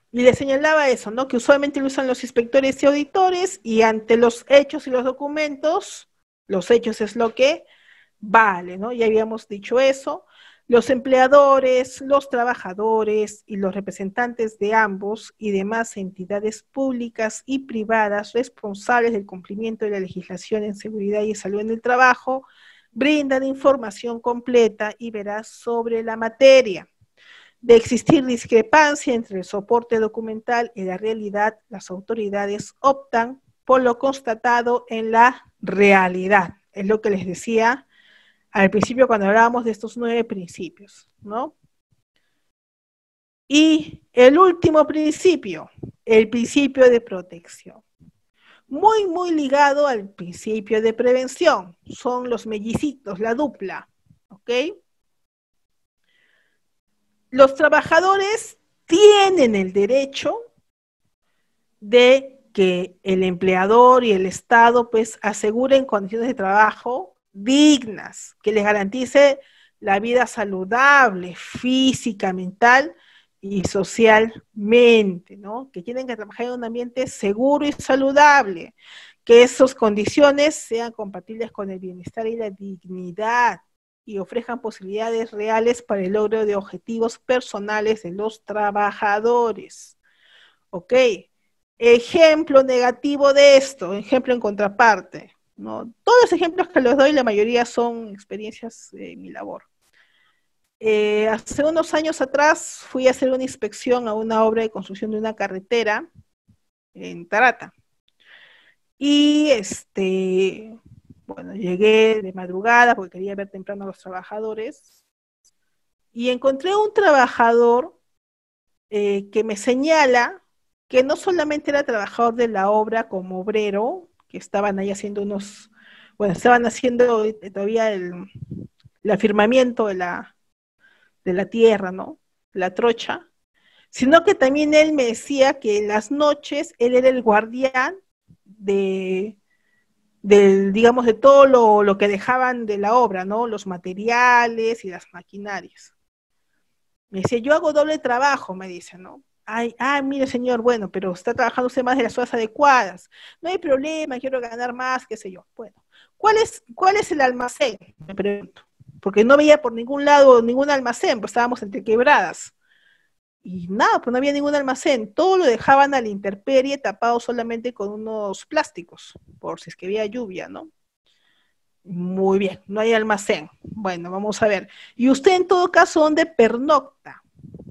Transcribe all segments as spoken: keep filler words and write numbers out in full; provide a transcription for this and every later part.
Y le señalaba eso, ¿no? Que usualmente lo usan los inspectores y auditores y ante los hechos y los documentos, los hechos es lo que vale, ¿no? Ya habíamos dicho eso. Los empleadores, los trabajadores y los representantes de ambos y demás entidades públicas y privadas responsables del cumplimiento de la legislación en seguridad y salud en el trabajo brindan información completa y veraz sobre la materia. De existir discrepancia entre el soporte documental y la realidad, las autoridades optan por lo constatado en la realidad. Es lo que les decía al principio cuando hablábamos de estos nueve principios, ¿no? Y el último principio, el principio de protección. Muy, muy ligado al principio de prevención. Son los mellicitos, la dupla, ¿ok? Los trabajadores tienen el derecho de que el empleador y el Estado pues aseguren condiciones de trabajo dignas, que les garantice la vida saludable, física, mental y socialmente, ¿no? Que tienen que trabajar en un ambiente seguro y saludable, que esas condiciones sean compatibles con el bienestar y la dignidad y ofrezcan posibilidades reales para el logro de objetivos personales de los trabajadores. ¿Ok? Ejemplo negativo de esto, ejemplo en contraparte, ¿no? Todos los ejemplos que les doy, la mayoría son experiencias de mi labor. Eh, hace unos años atrás fui a hacer una inspección a una obra de construcción de una carretera en Tarata. Y este, bueno, llegué de madrugada porque quería ver temprano a los trabajadores y encontré un trabajador eh, que me señala que no solamente era trabajador de la obra como obrero, que estaban ahí haciendo unos, bueno, estaban haciendo todavía el, el afirmamiento de la, de la tierra, ¿no? La trocha, sino que también él me decía que en las noches él era el guardián de, del, digamos, de todo lo, lo que dejaban de la obra, ¿no? Los materiales y las maquinarias. Me dice, yo hago doble trabajo, me dice, ¿no? Ay, ay, mire señor, bueno, pero está trabajando usted más de las horas adecuadas. No hay problema, quiero ganar más, qué sé yo. Bueno, ¿cuál es, cuál es el almacén? Me pregunto. Porque no veía por ningún lado ningún almacén, pues estábamos entre quebradas. Y nada, pues no había ningún almacén. Todo lo dejaban a la intemperie tapado solamente con unos plásticos, por si es que había lluvia, ¿no? Muy bien, no hay almacén. Bueno, vamos a ver. ¿Y usted en todo caso dónde pernocta?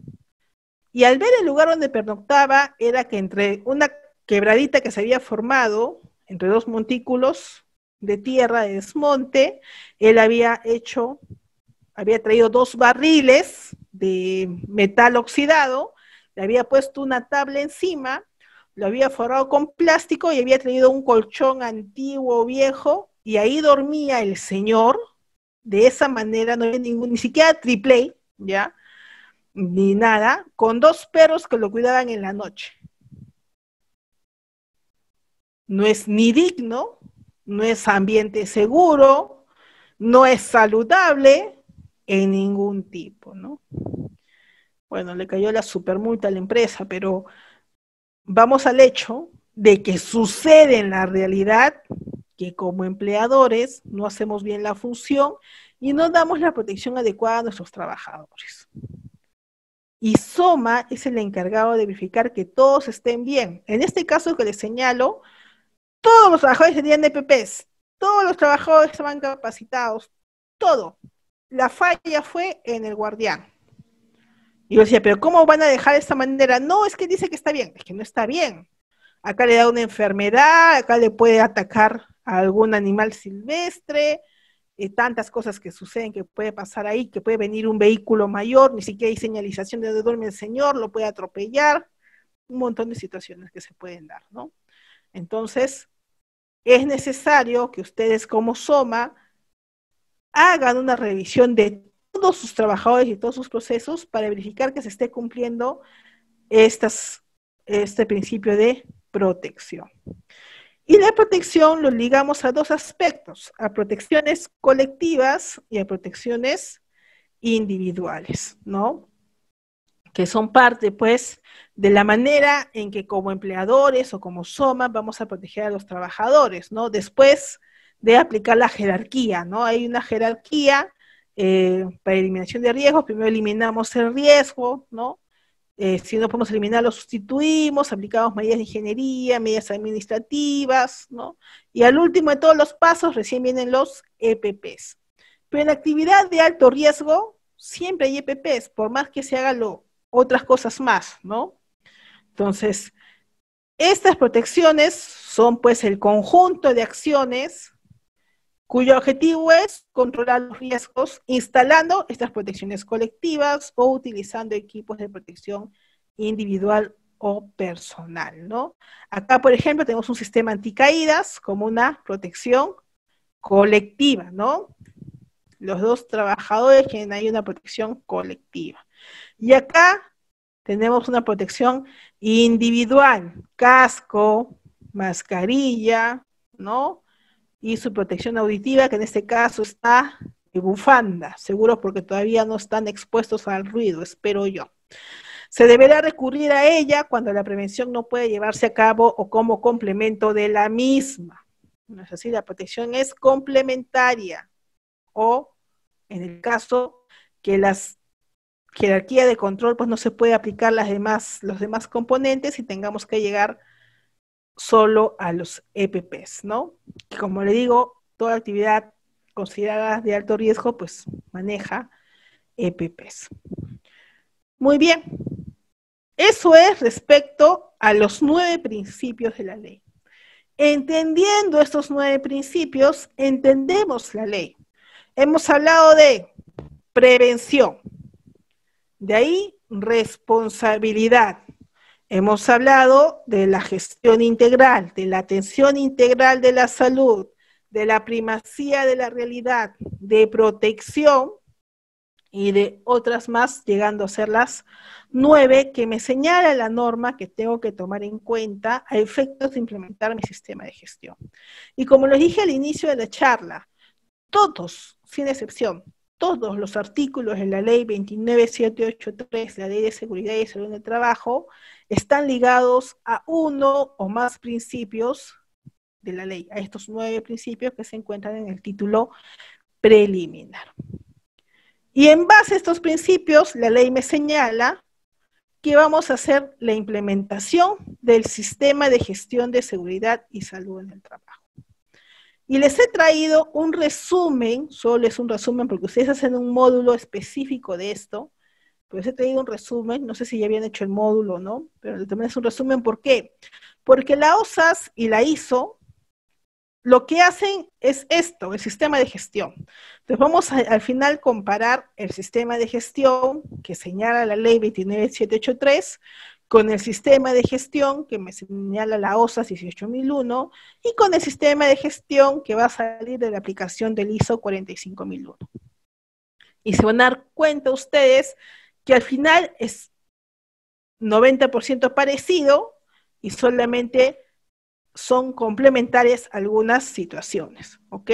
Y al ver el lugar donde pernoctaba, era que entre una quebradita que se había formado, entre dos montículos de tierra de desmonte, él había hecho, había traído dos barriles de metal oxidado, le había puesto una tabla encima, lo había forrado con plástico y había traído un colchón antiguo, viejo, y ahí dormía el señor, de esa manera, no había ningún, ni siquiera triple, ¿ya? Ni nada, con dos perros que lo cuidaban en la noche. No es ni digno, no es ambiente seguro, no es saludable en ningún tipo, ¿no? Bueno, le cayó la supermulta a la empresa, pero vamos al hecho de que sucede en la realidad que como empleadores no hacemos bien la función y no damos la protección adecuada a nuestros trabajadores. Y SOMA es el encargado de verificar que todos estén bien. En este caso que les señalo, todos los trabajadores tenían E P Pes, todos los trabajadores estaban capacitados, todo. La falla fue en el guardián. Y yo decía, pero ¿cómo van a dejar de esta manera? No, es que dice que está bien, es que no está bien. Acá le da una enfermedad, acá le puede atacar a algún animal silvestre, eh, tantas cosas que suceden que puede pasar ahí, que puede venir un vehículo mayor, ni siquiera hay señalización de dónde duerme el señor, lo puede atropellar, un montón de situaciones que se pueden dar, ¿no? Entonces, es necesario que ustedes como SOMA hagan una revisión de todos sus trabajadores y todos sus procesos para verificar que se esté cumpliendo estas, este principio de protección. Y la protección lo ligamos a dos aspectos, a protecciones colectivas y a protecciones individuales, ¿no? que son parte, pues, de la manera en que como empleadores o como SOMA vamos a proteger a los trabajadores, ¿no? Después de aplicar la jerarquía, ¿no? Hay una jerarquía eh, para eliminación de riesgos. Primero eliminamos el riesgo, ¿no? Eh, si no podemos eliminar, lo sustituimos, aplicamos medidas de ingeniería, medidas administrativas, ¿no? Y al último de todos los pasos recién vienen los E P Ps. Pero en actividad de alto riesgo siempre hay E P Ps, por más que se hagan lo, otras cosas más, ¿no? Entonces, estas protecciones son pues el conjunto de acciones cuyo objetivo es controlar los riesgos instalando estas protecciones colectivas o utilizando equipos de protección individual o personal, ¿no? Acá, por ejemplo, tenemos un sistema anticaídas como una protección colectiva, ¿no? Los dos trabajadores tienen ahí una protección colectiva. Y acá tenemos una protección individual, casco, mascarilla, ¿no? Y su protección auditiva, que en este caso está de bufanda, seguro porque todavía no están expuestos al ruido, espero yo. Se deberá recurrir a ella cuando la prevención no puede llevarse a cabo o como complemento de la misma. No es así, la protección es complementaria o, en el caso que las jerarquía de control, pues no se puede aplicar las demás, los demás componentes y tengamos que llegar solo a los E P Ps, ¿no? Y como le digo, toda actividad considerada de alto riesgo, pues maneja E P Ps. Muy bien. Eso es respecto a los nueve principios de la ley. Entendiendo estos nueve principios, entendemos la ley. Hemos hablado de prevención. De ahí, responsabilidad. Hemos hablado de la gestión integral, de la atención integral de la salud, de la primacía de la realidad, de protección y de otras más, llegando a ser las nueve que me señala la norma que tengo que tomar en cuenta a efectos de implementar mi sistema de gestión. Y como les dije al inicio de la charla, todos, sin excepción, todos los artículos de la ley veintinueve mil setecientos ochenta y tres, la ley de seguridad y salud en el trabajo, están ligados a uno o más principios de la ley, a estos nueve principios que se encuentran en el título preliminar. Y en base a estos principios, la ley me señala que vamos a hacer la implementación del sistema de gestión de seguridad y salud en el trabajo. Y les he traído un resumen, solo es un resumen porque ustedes hacen un módulo específico de esto, pero les he traído un resumen, no sé si ya habían hecho el módulo o no, pero también es un resumen. ¿Por qué? Porque la O S A S y la I S O lo que hacen es esto, el sistema de gestión. Entonces vamos a, al final comparar el sistema de gestión que señala la ley veintinueve mil setecientos ochenta y tres con el sistema de gestión que me señala la O S A S dieciocho mil uno y con el sistema de gestión que va a salir de la aplicación del I S O cuarenta y cinco mil uno. Y se van a dar cuenta ustedes que al final es noventa por ciento parecido y solamente son complementarias algunas situaciones, ¿ok?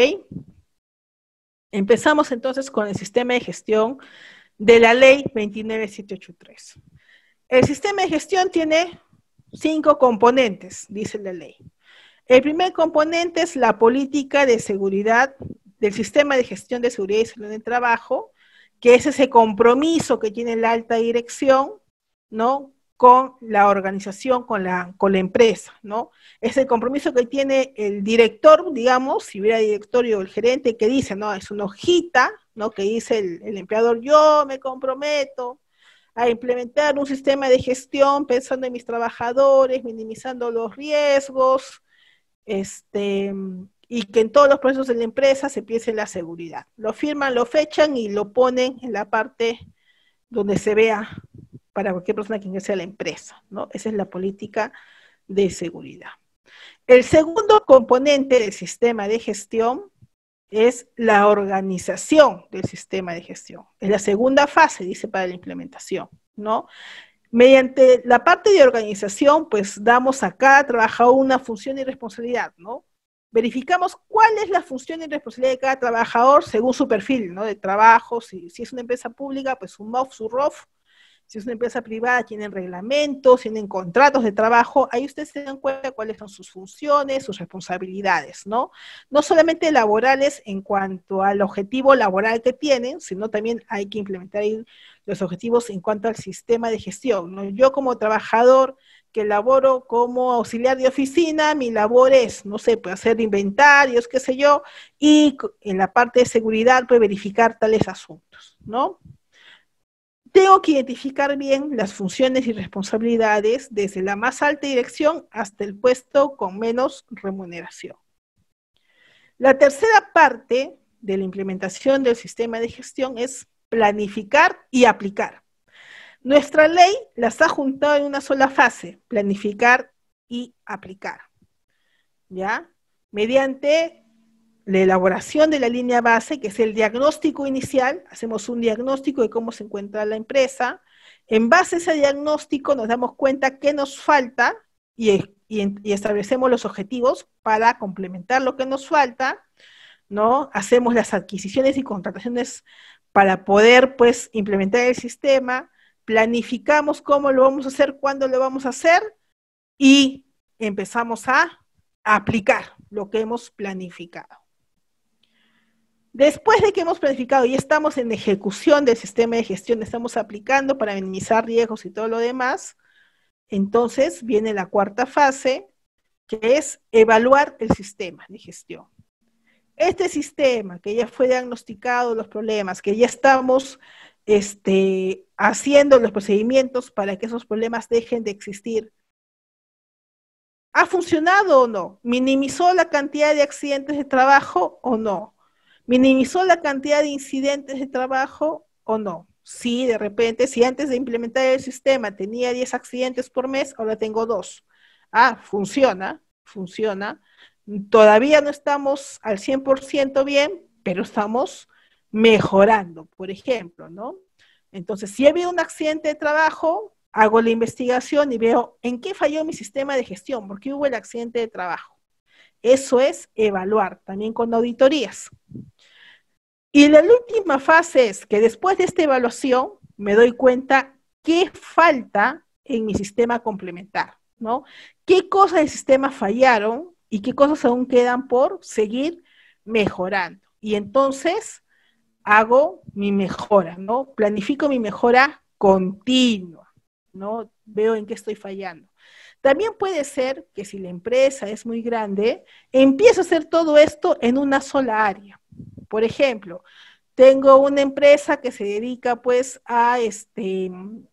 Empezamos entonces con el sistema de gestión de la ley veintinueve mil setecientos ochenta y tres. El sistema de gestión tiene cinco componentes, dice la ley. El primer componente es la política de seguridad del sistema de gestión de seguridad y salud en el trabajo, que es ese compromiso que tiene la alta dirección, ¿no?, con la organización, con la, con la empresa, ¿no? Es el compromiso que tiene el director, digamos, si hubiera directorio o el gerente, que dice, ¿no?, es una hojita, ¿no?, que dice el, el empleador, yo me comprometo a implementar un sistema de gestión pensando en mis trabajadores, minimizando los riesgos, este, y que en todos los procesos de la empresa se piense en la seguridad. Lo firman, lo fechan y lo ponen en la parte donde se vea para cualquier persona que ingrese a la empresa, ¿no? Esa es la política de seguridad. El segundo componente del sistema de gestión es la organización del sistema de gestión. Es la segunda fase, dice, para la implementación, ¿no? Mediante la parte de organización, pues damos a cada trabajador una función y responsabilidad, ¿no? Verificamos cuál es la función y responsabilidad de cada trabajador según su perfil, ¿no?, de trabajo. Si, si es una empresa pública, pues su M O F, su R O F. Si es una empresa privada, tienen reglamentos, tienen contratos de trabajo, ahí ustedes se dan cuenta de cuáles son sus funciones, sus responsabilidades, ¿no? No solamente laborales en cuanto al objetivo laboral que tienen, sino también hay que implementar ahí los objetivos en cuanto al sistema de gestión, ¿no? Yo como trabajador que laboro como auxiliar de oficina, mi labor es, no sé, pues hacer inventarios, qué sé yo, y en la parte de seguridad, pues verificar tales asuntos, ¿no? Tengo que identificar bien las funciones y responsabilidades desde la más alta dirección hasta el puesto con menos remuneración. La tercera parte de la implementación del sistema de gestión es planificar y aplicar. Nuestra ley las ha juntado en una sola fase, planificar y aplicar, ¿ya? Mediante la elaboración de la línea base, que es el diagnóstico inicial, hacemos un diagnóstico de cómo se encuentra la empresa, en base a ese diagnóstico nos damos cuenta qué nos falta y, y, y establecemos los objetivos para complementar lo que nos falta, ¿no? Hacemos las adquisiciones y contrataciones para poder, pues, implementar el sistema, planificamos cómo lo vamos a hacer, cuándo lo vamos a hacer y empezamos a aplicar lo que hemos planificado. Después de que hemos planificado y estamos en ejecución del sistema de gestión, estamos aplicando para minimizar riesgos y todo lo demás, entonces viene la cuarta fase, que es evaluar el sistema de gestión. Este sistema que ya fue diagnosticado los problemas, que ya estamos este, haciendo los procedimientos para que esos problemas dejen de existir, ¿ha funcionado o no? ¿Minimizó la cantidad de accidentes de trabajo o no? ¿Minimizó la cantidad de incidentes de trabajo o no? Sí, de repente, si antes de implementar el sistema tenía diez accidentes por mes, ahora tengo dos. Ah, funciona, funciona. Todavía no estamos al cien por ciento bien, pero estamos mejorando, por ejemplo, ¿no? Entonces, si ha habido un accidente de trabajo, hago la investigación y veo en qué falló mi sistema de gestión, por qué hubo el accidente de trabajo. Eso es evaluar, también con auditorías. Y la última fase es que después de esta evaluación me doy cuenta qué falta en mi sistema complementar, ¿no? ¿Qué cosas del sistema fallaron y qué cosas aún quedan por seguir mejorando? Y entonces hago mi mejora, ¿no? Planifico mi mejora continua, ¿no? Veo en qué estoy fallando. También puede ser que si la empresa es muy grande, empiezo a hacer todo esto en una sola área. Por ejemplo, tengo una empresa que se dedica pues a, este,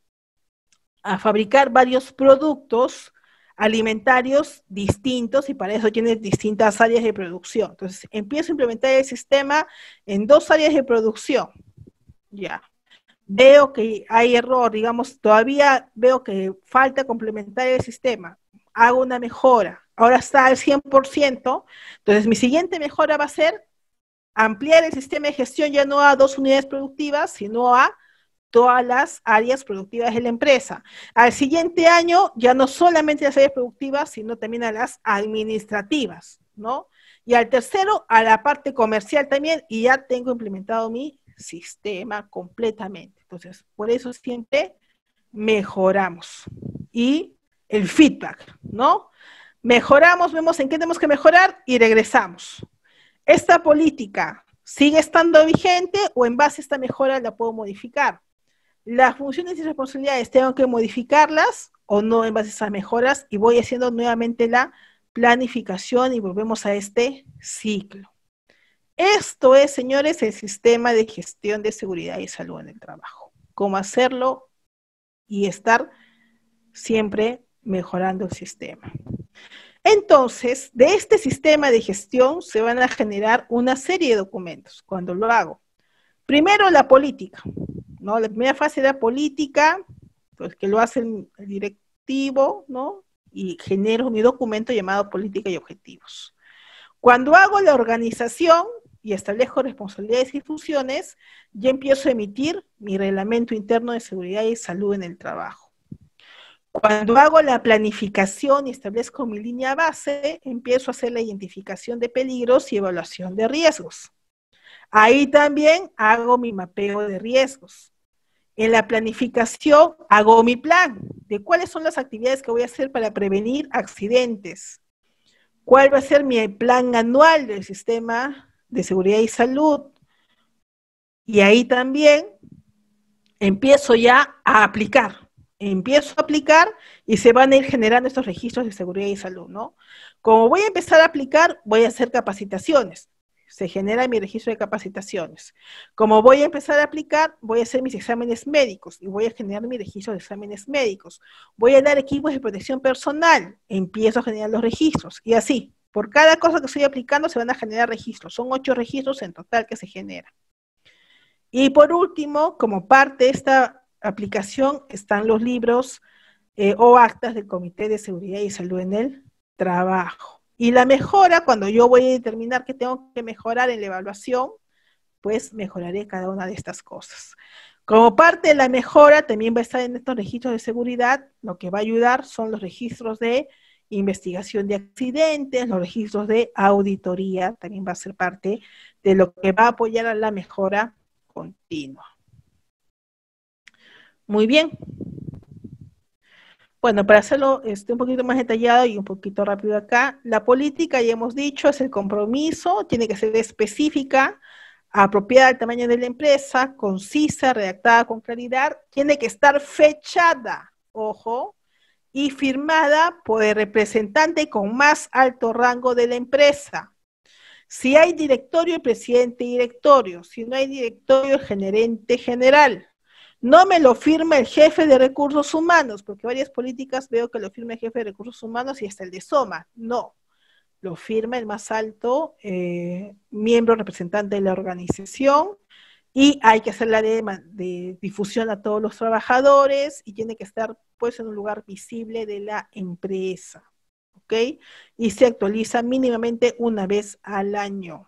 a fabricar varios productos alimentarios distintos y para eso tiene distintas áreas de producción. Entonces, empiezo a implementar el sistema en dos áreas de producción. Ya. Veo que hay error, digamos, todavía veo que falta complementar el sistema. Hago una mejora. Ahora está al cien por ciento. Entonces, mi siguiente mejora va a ser ampliar el sistema de gestión ya no a dos unidades productivas, sino a todas las áreas productivas de la empresa. Al siguiente año, ya no solamente las áreas productivas, sino también a las administrativas, ¿no? Y al tercero, a la parte comercial también, y ya tengo implementado mi sistema completamente. Entonces, por eso siempre mejoramos. Y el feedback, ¿no? Mejoramos, vemos en qué tenemos que mejorar y regresamos. ¿Esta política sigue estando vigente o en base a esta mejora la puedo modificar? Las funciones y responsabilidades, ¿tengo que modificarlas o no en base a esas mejoras? Y voy haciendo nuevamente la planificación y volvemos a este ciclo. Esto es, señores, el sistema de gestión de seguridad y salud en el trabajo. Cómo hacerlo y estar siempre mejorando el sistema. Entonces, de este sistema de gestión se van a generar una serie de documentos cuando lo hago. Primero, la política, ¿no? La primera fase de la política, pues que lo hace el directivo, ¿no? Y genero mi documento llamado política y objetivos. Cuando hago la organización y establezco responsabilidades y funciones, ya empiezo a emitir mi reglamento interno de seguridad y salud en el trabajo. Cuando hago la planificación y establezco mi línea base, empiezo a hacer la identificación de peligros y evaluación de riesgos. Ahí también hago mi mapeo de riesgos. En la planificación hago mi plan de cuáles son las actividades que voy a hacer para prevenir accidentes. ¿Cuál va a ser mi plan anual del sistema de seguridad y salud? Y ahí también empiezo ya a aplicar. Empiezo a aplicar y se van a ir generando estos registros de seguridad y salud, ¿no? Como voy a empezar a aplicar, voy a hacer capacitaciones. Se genera mi registro de capacitaciones. Como voy a empezar a aplicar, voy a hacer mis exámenes médicos y voy a generar mi registro de exámenes médicos. Voy a dar equipos de protección personal, empiezo a generar los registros y así. Por cada cosa que estoy aplicando se van a generar registros. Son ocho registros en total que se generan. Y por último, como parte de esta aplicación, están los libros eh, o actas del Comité de Seguridad y Salud en el Trabajo. Y la mejora, cuando yo voy a determinar que tengo que mejorar en la evaluación, pues mejoraré cada una de estas cosas. Como parte de la mejora, también va a estar en estos registros de seguridad, lo que va a ayudar son los registros de investigación de accidentes, los registros de auditoría, también va a ser parte de lo que va a apoyar a la mejora continua. Muy bien. Bueno, para hacerlo este, un poquito más detallado y un poquito rápido acá, la política, ya hemos dicho, es el compromiso, tiene que ser específica, apropiada al tamaño de la empresa, concisa, redactada con claridad, tiene que estar fechada, ojo, y firmada por el representante con más alto rango de la empresa. Si hay directorio, el presidente directorio. Si no hay directorio, el gerente general. No me lo firma el jefe de recursos humanos, porque varias políticas veo que lo firma el jefe de recursos humanos y hasta el de SOMA. No, lo firma el más alto eh, miembro representante de la organización y hay que hacer la de, de difusión a todos los trabajadores y tiene que estar pues en un lugar visible de la empresa. ¿Ok? Y se actualiza mínimamente una vez al año.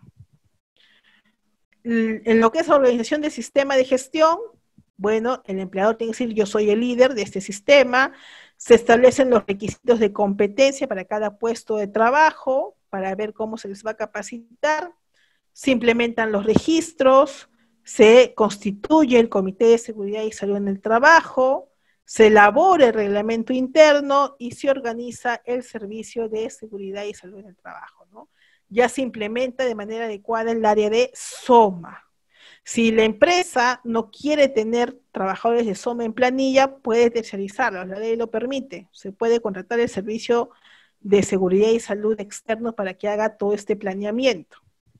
En lo que es la organización del sistema de gestión, bueno, el empleador tiene que decir yo soy el líder de este sistema, se establecen los requisitos de competencia para cada puesto de trabajo, para ver cómo se les va a capacitar, se implementan los registros, se constituye el Comité de Seguridad y Salud en el Trabajo, se elabora el reglamento interno y se organiza el servicio de seguridad y salud en el trabajo, ¿no? Ya se implementa de manera adecuada el área de SOMA. Si la empresa no quiere tener trabajadores de SOMA en planilla, puede tercerizarlos, la ley lo permite. Se puede contratar el servicio de seguridad y salud externo para que haga todo este planeamiento.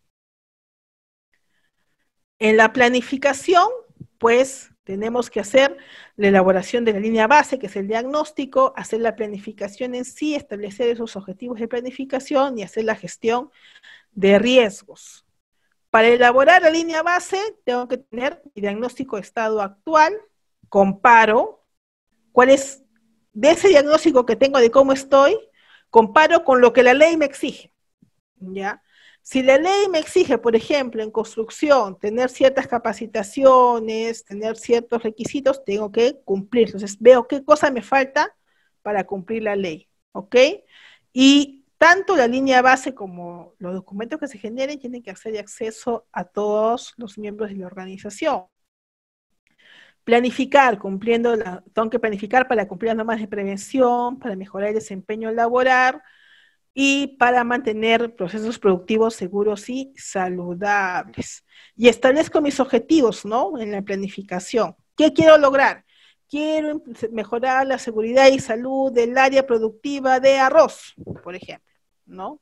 En la planificación, pues, tenemos que hacer la elaboración de la línea base, que es el diagnóstico, hacer la planificación en sí, establecer esos objetivos de planificación y hacer la gestión de riesgos. Para elaborar la línea base, tengo que tener mi diagnóstico de estado actual, comparo cuál es, de ese diagnóstico que tengo de cómo estoy, comparo con lo que la ley me exige, ¿ya? Si la ley me exige, por ejemplo, en construcción, tener ciertas capacitaciones, tener ciertos requisitos, tengo que cumplir. Entonces, veo qué cosa me falta para cumplir la ley, ¿ok? Y tanto la línea base como los documentos que se generen tienen que hacer acceso a todos los miembros de la organización. Planificar, cumpliendo, la, tengo que planificar para cumplir las normas de prevención, para mejorar el desempeño laboral, y para mantener procesos productivos seguros y saludables. Y establezco mis objetivos, ¿no? En la planificación. ¿Qué quiero lograr? Quiero mejorar la seguridad y salud del área productiva de arroz, por ejemplo, ¿no?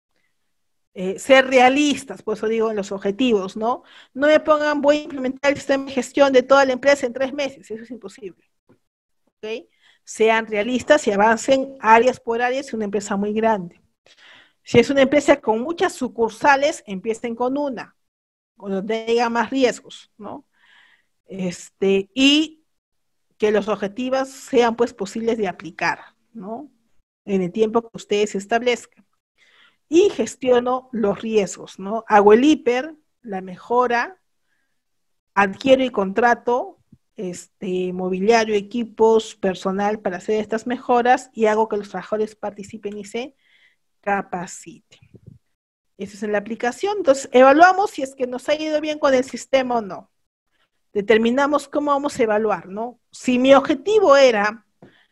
Eh, ser realistas, por eso digo en los objetivos, ¿no? No me pongan, voy a implementar el sistema de gestión de toda la empresa en tres meses, eso es imposible, ¿ok? Sean realistas y avancen áreas por áreas, es una empresa muy grande. Si es una empresa con muchas sucursales, empiecen con una, donde haya más riesgos, ¿no? Este, y que los objetivos sean pues posibles de aplicar, ¿no? En el tiempo que ustedes establezcan. Y gestiono los riesgos, ¿no? Hago el hiper, la mejora, adquiero y contrato este, mobiliario, equipos, personal para hacer estas mejoras y hago que los trabajadores participen y se capaciten. Eso es en la aplicación. Entonces, evaluamos si es que nos ha ido bien con el sistema o no. determinamos cómo vamos a evaluar, ¿no? Si mi objetivo era,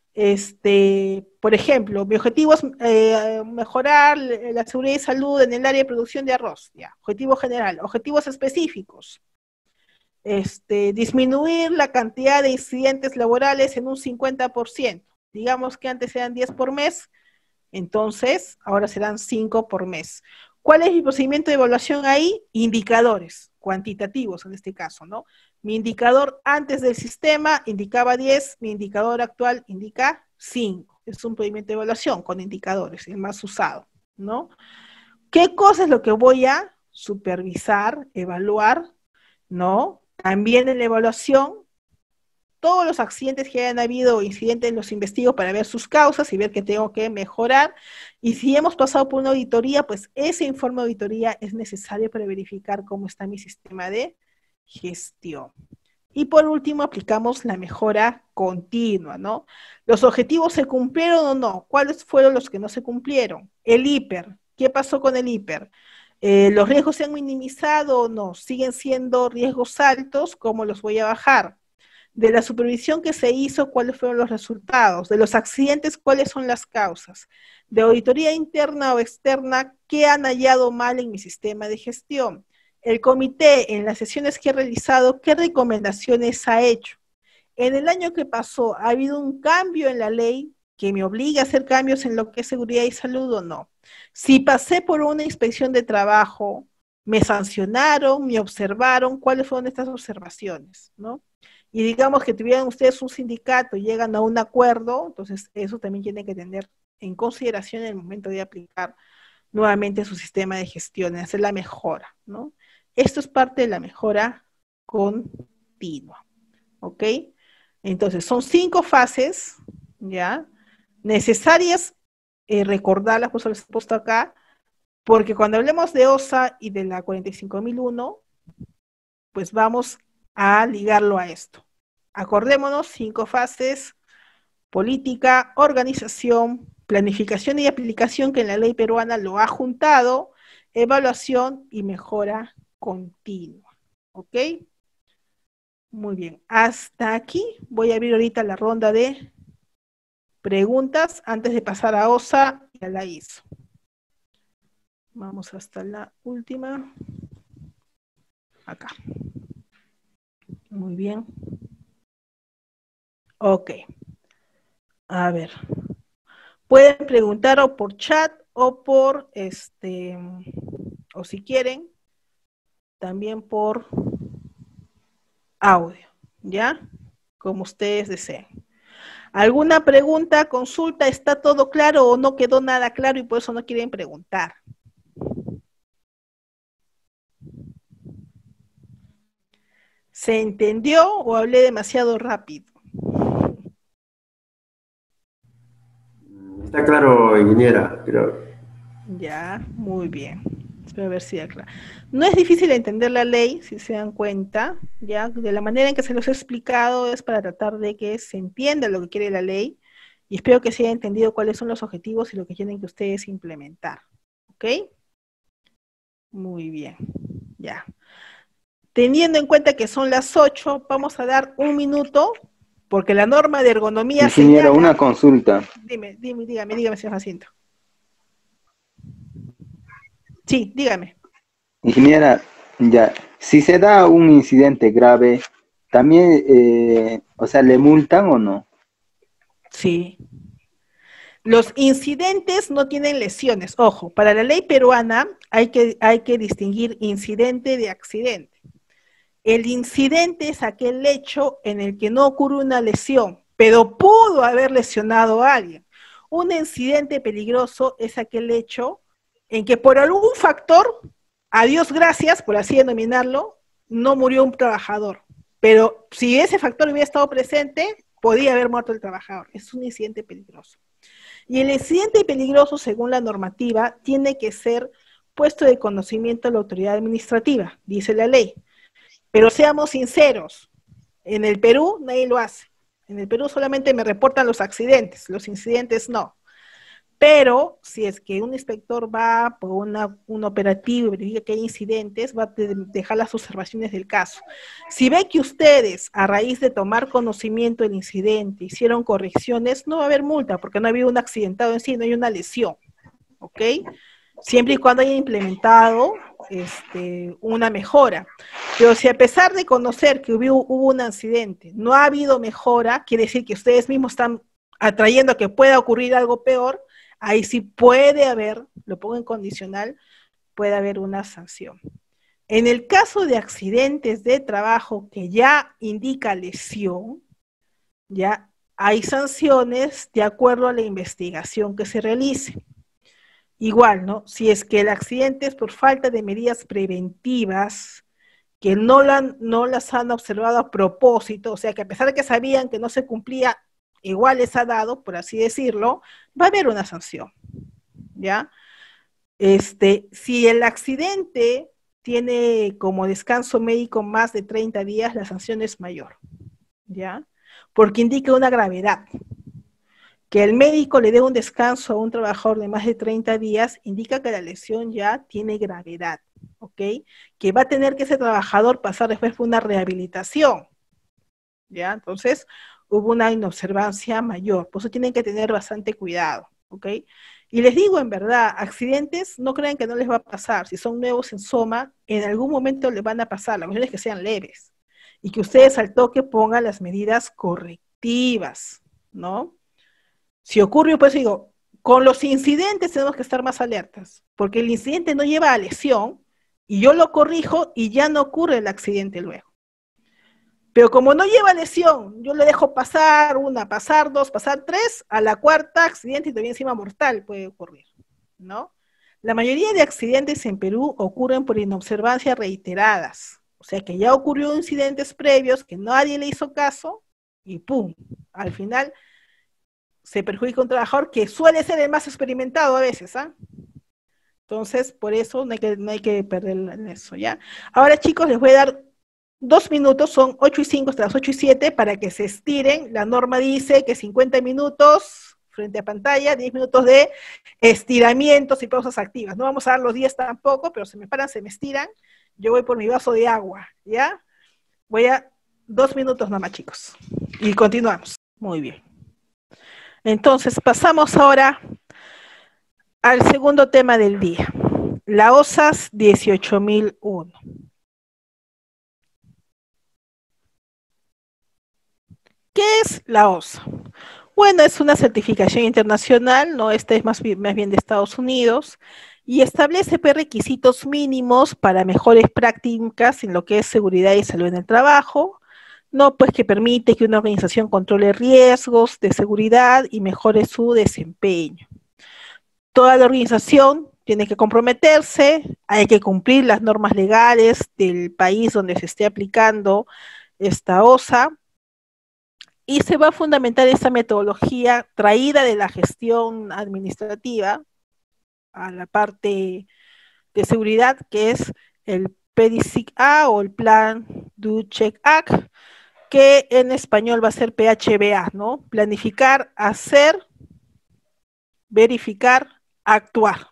este, por ejemplo, mi objetivo es eh, mejorar la seguridad y salud en el área de producción de arroz, ya, objetivo general, objetivos específicos, este, disminuir la cantidad de incidentes laborales en un cincuenta por ciento, digamos que antes eran diez por mes, entonces ahora serán cinco por mes. ¿Cuál es mi procedimiento de evaluación ahí? Indicadores cuantitativos en este caso, ¿no? Mi indicador antes del sistema indicaba diez, mi indicador actual indica cinco. Es un procedimiento de evaluación con indicadores, el más usado, ¿no? ¿Qué cosa es lo que voy a supervisar, evaluar, ¿no? También en la evaluación, todos los accidentes que hayan habido, incidentes, los investigo para ver sus causas y ver qué tengo que mejorar. Y si hemos pasado por una auditoría, pues ese informe de auditoría es necesario para verificar cómo está mi sistema de gestión. Y por último, aplicamos la mejora continua, ¿no? ¿Los objetivos se cumplieron o no? ¿Cuáles fueron los que no se cumplieron? El hiper, ¿qué pasó con el hiper? Eh, ¿Los riesgos se han minimizado o no? ¿Siguen siendo riesgos altos? ¿Cómo los voy a bajar? De la supervisión que se hizo, ¿cuáles fueron los resultados? De los accidentes, ¿cuáles son las causas? De auditoría interna o externa, ¿qué han hallado mal en mi sistema de gestión? El comité, en las sesiones que ha realizado, ¿qué recomendaciones ha hecho? En el año que pasó, ¿ha habido un cambio en la ley que me obliga a hacer cambios en lo que es seguridad y salud o no? Si pasé por una inspección de trabajo, me sancionaron, me observaron, ¿cuáles fueron estas observaciones? ¿No? Y digamos que tuvieran ustedes un sindicato y llegan a un acuerdo, entonces eso también tiene que tener en consideración en el momento de aplicar nuevamente su sistema de gestión, hacer la mejora, ¿no? Esto es parte de la mejora continua, ¿ok? Entonces, son cinco fases, ¿ya? Necesarias eh, recordarlas, por eso les he puesto acá, porque cuando hablemos de O S A y de la cuarenta y cinco mil uno, pues vamos a ligarlo a esto. Acordémonos, cinco fases: política, organización, planificación y aplicación, que en la ley peruana lo ha juntado, evaluación y mejora continua. ¿Ok? Muy bien. Hasta aquí voy a abrir ahorita la ronda de preguntas antes de pasar a O S A y a la I S O. Vamos hasta la última. Acá. Muy bien. Ok. A ver. Pueden preguntar o por chat o por, este, o si quieren, también por audio, ¿ya? Como ustedes deseen. ¿Alguna pregunta, consulta? ¿Está todo claro o no quedó nada claro y por eso no quieren preguntar? ¿Se entendió o hablé demasiado rápido? Está claro, ingeniera, creo. Ya, muy bien. Espero ver si aclara. No es difícil entender la ley, si se dan cuenta, ya, de la manera en que se los he explicado es para tratar de que se entienda lo que quiere la ley y espero que se haya entendido cuáles son los objetivos y lo que tienen que ustedes implementar. ¿Ok? Muy bien, ya. Teniendo en cuenta que son las ocho, vamos a dar un minuto, porque la norma de ergonomía Ingeniero, señala... una consulta. Dime, dime, dígame, dígame, señor Jacinto. Sí, dígame. Ingeniera, ya, si se da un incidente grave, también, eh, o sea, ¿le multan o no? Sí. Los incidentes no tienen lesiones. Ojo, para la ley peruana hay que, hay que distinguir incidente de accidente. El incidente es aquel hecho en el que no ocurre una lesión, pero pudo haber lesionado a alguien. Un incidente peligroso es aquel hecho en que por algún factor, a Dios gracias, por así denominarlo, no murió un trabajador. Pero si ese factor hubiera estado presente, podía haber muerto el trabajador. Es un incidente peligroso. Y el incidente peligroso, según la normativa, tiene que ser puesto de conocimiento a la autoridad administrativa, dice la ley. Pero seamos sinceros, en el Perú nadie lo hace. En el Perú solamente me reportan los accidentes, los incidentes no. Pero si es que un inspector va por una, un operativo y verifica que hay incidentes, va a dejar las observaciones del caso. Si ve que ustedes, a raíz de tomar conocimiento del incidente, hicieron correcciones, no va a haber multa, porque no ha habido un accidentado en sí, no hay una lesión, ¿ok? Siempre y cuando haya implementado este, una mejora. Pero si a pesar de conocer que hubo, hubo un accidente, no ha habido mejora, quiere decir que ustedes mismos están atrayendo a que pueda ocurrir algo peor, ahí sí puede haber, lo pongo en condicional, puede haber una sanción. En el caso de accidentes de trabajo que ya indica lesión, ya hay sanciones de acuerdo a la investigación que se realice. Igual, ¿no? Si es que el accidente es por falta de medidas preventivas, que no, la, no las han observado a propósito, o sea, que a pesar de que sabían que no se cumplía, igual les ha dado, por así decirlo, va a haber una sanción, ¿ya? Este, si el accidente tiene como descanso médico más de treinta días, la sanción es mayor, ¿ya? Porque indica una gravedad. Que el médico le dé un descanso a un trabajador de más de treinta días indica que la lesión ya tiene gravedad, ¿ok? Que va a tener que ese trabajador pasar después por una rehabilitación, ¿ya? Entonces, hubo una inobservancia mayor, por eso tienen que tener bastante cuidado, ¿ok? Y les digo en verdad, accidentes no crean que no les va a pasar, si son nuevos en SOMA, en algún momento les van a pasar, la cuestión es que sean leves, y que ustedes al toque pongan las medidas correctivas, ¿no? Si ocurre, pues digo, con los incidentes tenemos que estar más alertas, porque el incidente no lleva a lesión, y yo lo corrijo y ya no ocurre el accidente luego. Pero como no lleva lesión, yo le dejo pasar una, pasar dos, pasar tres, a la cuarta accidente y todavía encima mortal puede ocurrir, ¿no? La mayoría de accidentes en Perú ocurren por inobservancias reiteradas, o sea que ya ocurrió incidentes previos que nadie le hizo caso y ¡pum! Al final se perjudica un trabajador que suele ser el más experimentado a veces, ¿ah? Entonces, por eso no hay que, no hay que perder en eso, ¿ya? Ahora, chicos, les voy a dar dos minutos, son ocho y cinco hasta las ocho y siete, para que se estiren. La norma dice que cincuenta minutos frente a pantalla, diez minutos de estiramientos y pausas activas. No vamos a dar los diez tampoco, pero se me paran, se me estiran. Yo voy por mi vaso de agua, ¿ya? Voy a dos minutos nada más, chicos. Y continuamos. Muy bien. Entonces, pasamos ahora al segundo tema del día. La O S A S dieciocho mil uno. ¿Qué es la O S A? Bueno, es una certificación internacional, ¿no? Esta es más bien, más bien de Estados Unidos, y establece pues, requisitos mínimos para mejores prácticas en lo que es seguridad y salud en el trabajo, ¿no? Pues que permite que una organización controle riesgos de seguridad y mejore su desempeño. Toda la organización tiene que comprometerse, hay que cumplir las normas legales del país donde se esté aplicando esta O S A, y se va a fundamentar esta metodología traída de la gestión administrativa a la parte de seguridad, que es el P D C I C-A o el Plan Do Check Act, que en español va a ser P H B A, ¿no? Planificar, hacer, verificar, actuar.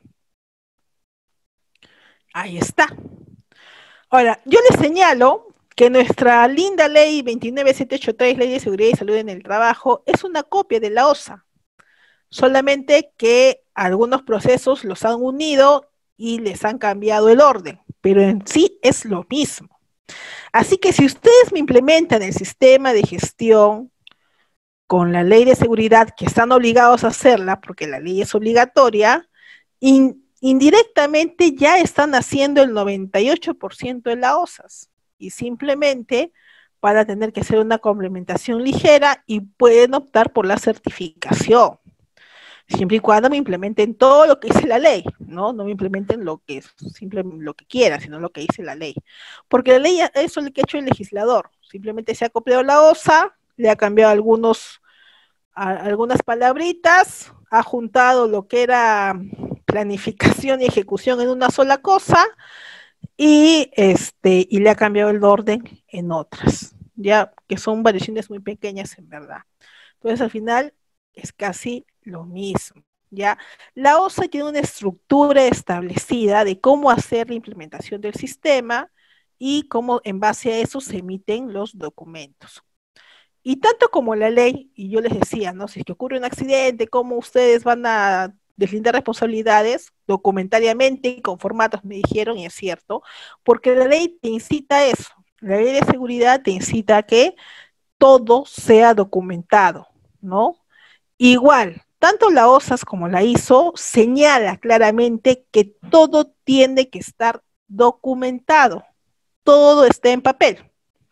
Ahí está. Ahora, yo les señalo que nuestra linda ley veintinueve mil setecientos ochenta y tres, Ley de Seguridad y Salud en el Trabajo, es una copia de la O S A, solamente que algunos procesos los han unido y les han cambiado el orden, pero en sí es lo mismo. Así que si ustedes me implementan el sistema de gestión con la ley de seguridad, que están obligados a hacerla, porque la ley es obligatoria, in, indirectamente ya están haciendo el noventa y ocho por ciento de la O S A S, y simplemente van a tener que hacer una complementación ligera y pueden optar por la certificación, siempre y cuando me implementen todo lo que dice la ley, ¿no? No me implementen lo que, simplemente lo que quieran, sino lo que dice la ley. Porque la ley, eso es lo que ha hecho el legislador, simplemente se ha copiado la O S A, le ha cambiado algunos, a, algunas palabritas, ha juntado lo que era planificación y ejecución en una sola cosa, y, este, y le ha cambiado el orden en otras, ya que son variaciones muy pequeñas en verdad. Entonces al final es casi lo mismo, ¿ya? La O S A tiene una estructura establecida de cómo hacer la implementación del sistema y cómo en base a eso se emiten los documentos. Y tanto como la ley, y yo les decía, ¿no? Si es que ocurre un accidente, ¿cómo ustedes van a deslindar responsabilidades? Documentariamente, con formatos, me dijeron, y es cierto, porque la ley te incita a eso. La ley de seguridad te incita a que todo sea documentado, ¿no? Igual, tanto la O S A S como la I S O señala claramente que todo tiene que estar documentado, todo está en papel.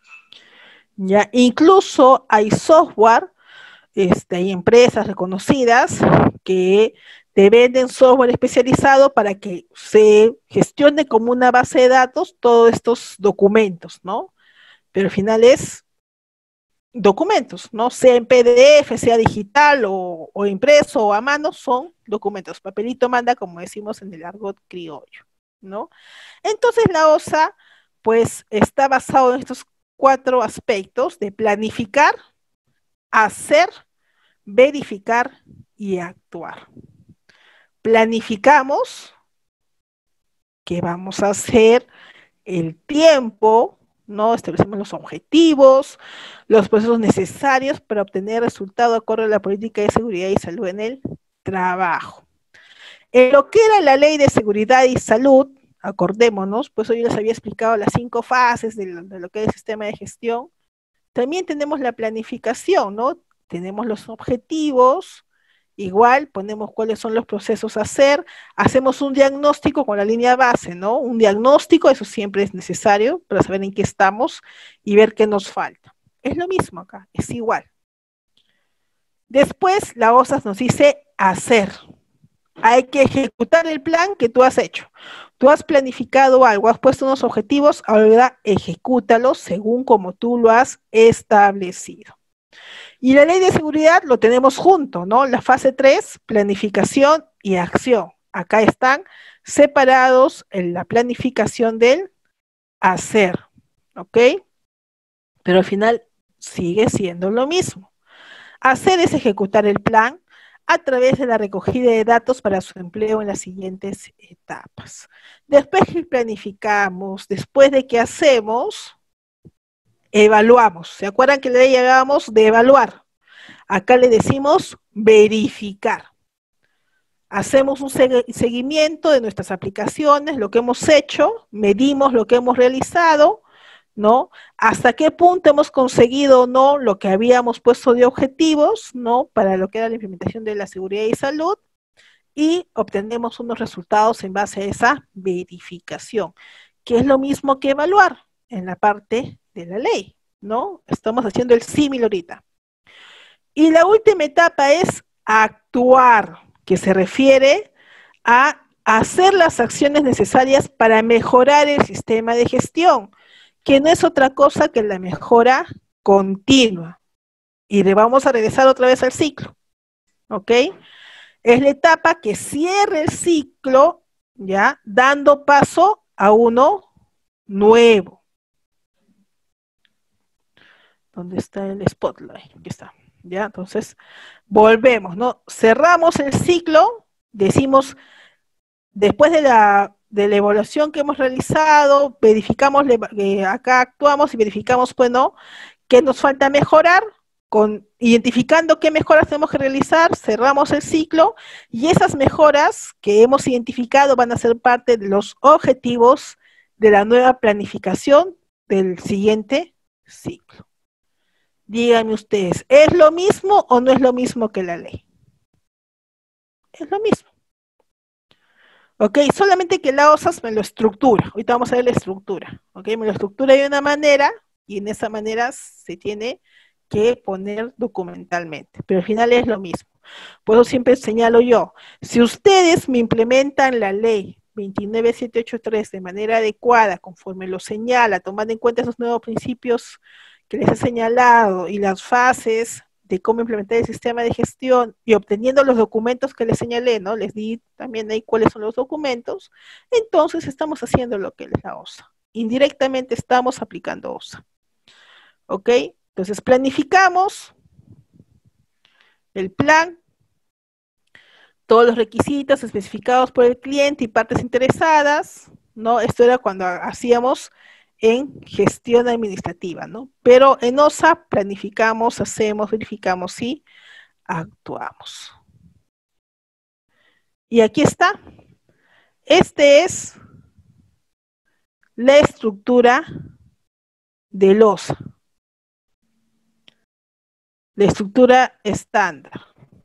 Ya, incluso hay software, este, hay empresas reconocidas que te venden software especializado para que se gestione como una base de datos todos estos documentos, ¿no? Pero al final es documentos, ¿no? Sea en P D F, sea digital o, o impreso o a mano, son documentos. Papelito manda, como decimos en el argot criollo, ¿no? Entonces la O S A, pues, está basado en estos cuatro aspectos de planificar, hacer, verificar y actuar. Planificamos qué vamos a hacer, el tiempo, ¿no? Establecemos los objetivos, los procesos necesarios para obtener resultado acorde a la política de seguridad y salud en el trabajo. En lo que era la ley de seguridad y salud, acordémonos, pues hoy les había explicado las cinco fases de lo, de lo que es el sistema de gestión. También tenemos la planificación, ¿no? Tenemos los objetivos, igual ponemos cuáles son los procesos a hacer, hacemos un diagnóstico con la línea base, ¿no? Un diagnóstico, eso siempre es necesario para saber en qué estamos y ver qué nos falta. Es lo mismo acá, es igual. Después la O S A S nos dice hacer. Hay que ejecutar el plan que tú has hecho. Tú has planificado algo, has puesto unos objetivos, ahora ejecútalos según como tú lo has establecido. Y la ley de seguridad lo tenemos junto, ¿no? La fase tres, planificación y acción. Acá están separados en la planificación del hacer, ¿ok? Pero al final sigue siendo lo mismo. Hacer es ejecutar el plan a través de la recogida de datos para su empleo en las siguientes etapas. Después que planificamos, después de que hacemos, evaluamos. ¿Se acuerdan que le llamamos de evaluar? Acá le decimos verificar. Hacemos un seguimiento de nuestras aplicaciones, lo que hemos hecho, medimos lo que hemos realizado, ¿no? Hasta qué punto hemos conseguido o no lo que habíamos puesto de objetivos, ¿no? Para lo que era la implementación de la seguridad y salud, y obtenemos unos resultados en base a esa verificación, que es lo mismo que evaluar en la parte de la ley, ¿no? Estamos haciendo el símil ahorita. Y la última etapa es actuar, que se refiere a hacer las acciones necesarias para mejorar el sistema de gestión, que no es otra cosa que la mejora continua. Y le vamos a regresar otra vez al ciclo, ¿ok? Es la etapa que cierra el ciclo, ¿ya? Dando paso a uno nuevo. ¿Dónde está el spotlight? Aquí está. ¿Ya? Entonces, volvemos, ¿no? Cerramos el ciclo, decimos, después de la, de la evaluación que hemos realizado, verificamos, eh, acá actuamos y verificamos, bueno, qué nos falta mejorar, con, identificando qué mejoras tenemos que realizar, cerramos el ciclo, y esas mejoras que hemos identificado van a ser parte de los objetivos de la nueva planificación del siguiente ciclo. Díganme ustedes, ¿es lo mismo o no es lo mismo que la ley? Es lo mismo. Ok, solamente que la O S A S me lo estructura. Ahorita vamos a ver la estructura. Ok, me lo estructura de una manera y en esa manera se tiene que poner documentalmente. Pero al final es lo mismo. Por eso siempre señalo yo, si ustedes me implementan la ley veintinueve mil setecientos ochenta y tres de manera adecuada, conforme lo señala, tomando en cuenta esos nuevos principios que les he señalado y las fases de cómo implementar el sistema de gestión y obteniendo los documentos que les señalé, ¿no? Les di también ahí cuáles son los documentos, entonces estamos haciendo lo que es la O S A. Indirectamente estamos aplicando O S A. ¿Ok? Entonces planificamos el plan, todos los requisitos especificados por el cliente y partes interesadas, ¿no? Esto era cuando hacíamos en gestión administrativa, ¿no? Pero en O S A planificamos, hacemos, verificamos y actuamos. Y aquí está. Este es la estructura del O S A. La estructura estándar.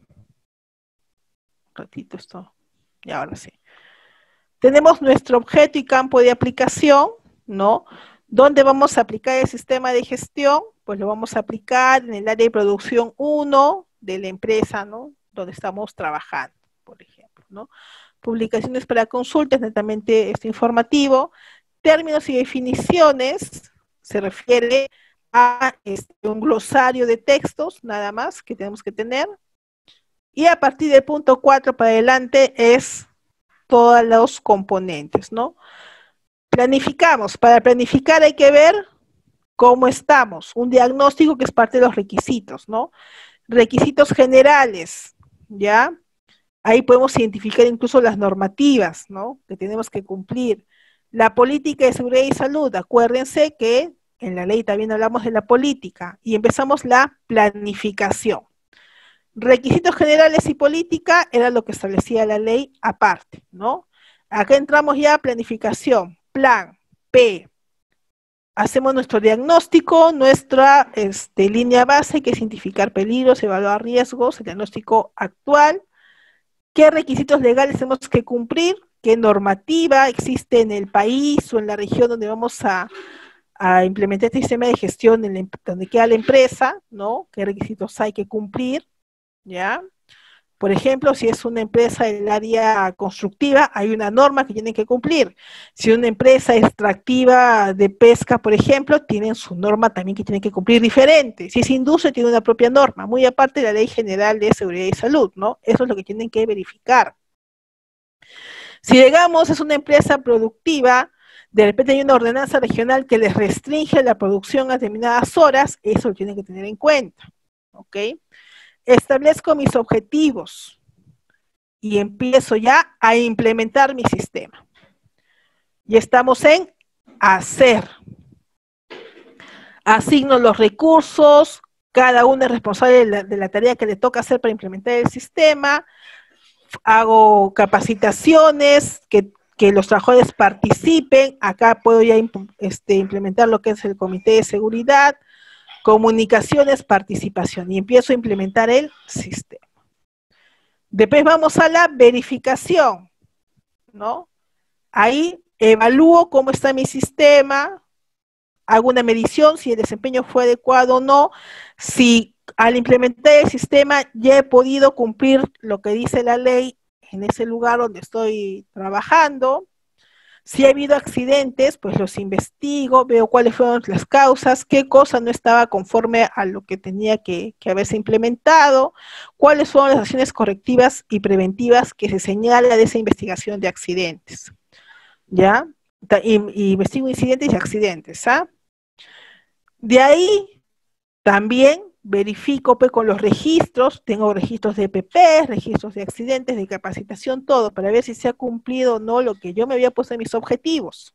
Un ratito esto. Y ahora sí. Tenemos nuestro objeto y campo de aplicación, ¿no? ¿Dónde vamos a aplicar el sistema de gestión? Pues lo vamos a aplicar en el área de producción uno de la empresa, ¿no? Donde estamos trabajando, por ejemplo, ¿no? Publicaciones para consultas, netamente este informativo. Términos y definiciones, se refiere a este, un glosario de textos, nada más, que tenemos que tener. Y a partir del punto cuatro para adelante es todos los componentes, ¿no? Planificamos. Para planificar hay que ver cómo estamos. Un diagnóstico que es parte de los requisitos, ¿no? Requisitos generales, ¿ya? Ahí podemos identificar incluso las normativas, ¿no? Que tenemos que cumplir. La política de seguridad y salud, acuérdense que en la ley también hablamos de la política y empezamos la planificación. Requisitos generales y política era lo que establecía la ley aparte, ¿no? Acá entramos ya a planificación, plan, P. Hacemos nuestro diagnóstico, nuestra este, línea base, que es identificar peligros, evaluar riesgos, el diagnóstico actual. ¿Qué requisitos legales tenemos que cumplir? ¿Qué normativa existe en el país o en la región donde vamos a, a implementar este sistema de gestión en la, donde queda la empresa, ¿no? ¿Qué requisitos hay que cumplir? ¿Ya? Por ejemplo, si es una empresa del área constructiva, hay una norma que tienen que cumplir. Si es una empresa extractiva de pesca, por ejemplo, tienen su norma también que tienen que cumplir diferente. Si es industria, tiene una propia norma, muy aparte de la Ley General de Seguridad y Salud, ¿no? Eso es lo que tienen que verificar. Si, digamos, es una empresa productiva, de repente hay una ordenanza regional que les restringe la producción a determinadas horas, eso lo tienen que tener en cuenta, ¿ok? Establezco mis objetivos y empiezo ya a implementar mi sistema. Y estamos en hacer. Asigno los recursos, cada uno es responsable de la, de la tarea que le toca hacer para implementar el sistema. Hago capacitaciones, que, que los trabajadores participen. Acá puedo ya este, implementar lo que es el comité de seguridad. Comunicaciones, participación, y empiezo a implementar el sistema. Después vamos a la verificación, ¿no? Ahí evalúo cómo está mi sistema, hago una medición si el desempeño fue adecuado o no, si al implementar el sistema ya he podido cumplir lo que dice la ley en ese lugar donde estoy trabajando. Si ha habido accidentes, pues los investigo, veo cuáles fueron las causas, qué cosa no estaba conforme a lo que tenía que, que haberse implementado, cuáles son las acciones correctivas y preventivas que se señala de esa investigación de accidentes. ¿Ya? Y, y investigo incidentes y accidentes, ¿ah? De ahí también verifico pues, con los registros, tengo registros de E P P, registros de accidentes, de capacitación, todo, para ver si se ha cumplido o no lo que yo me había puesto en mis objetivos.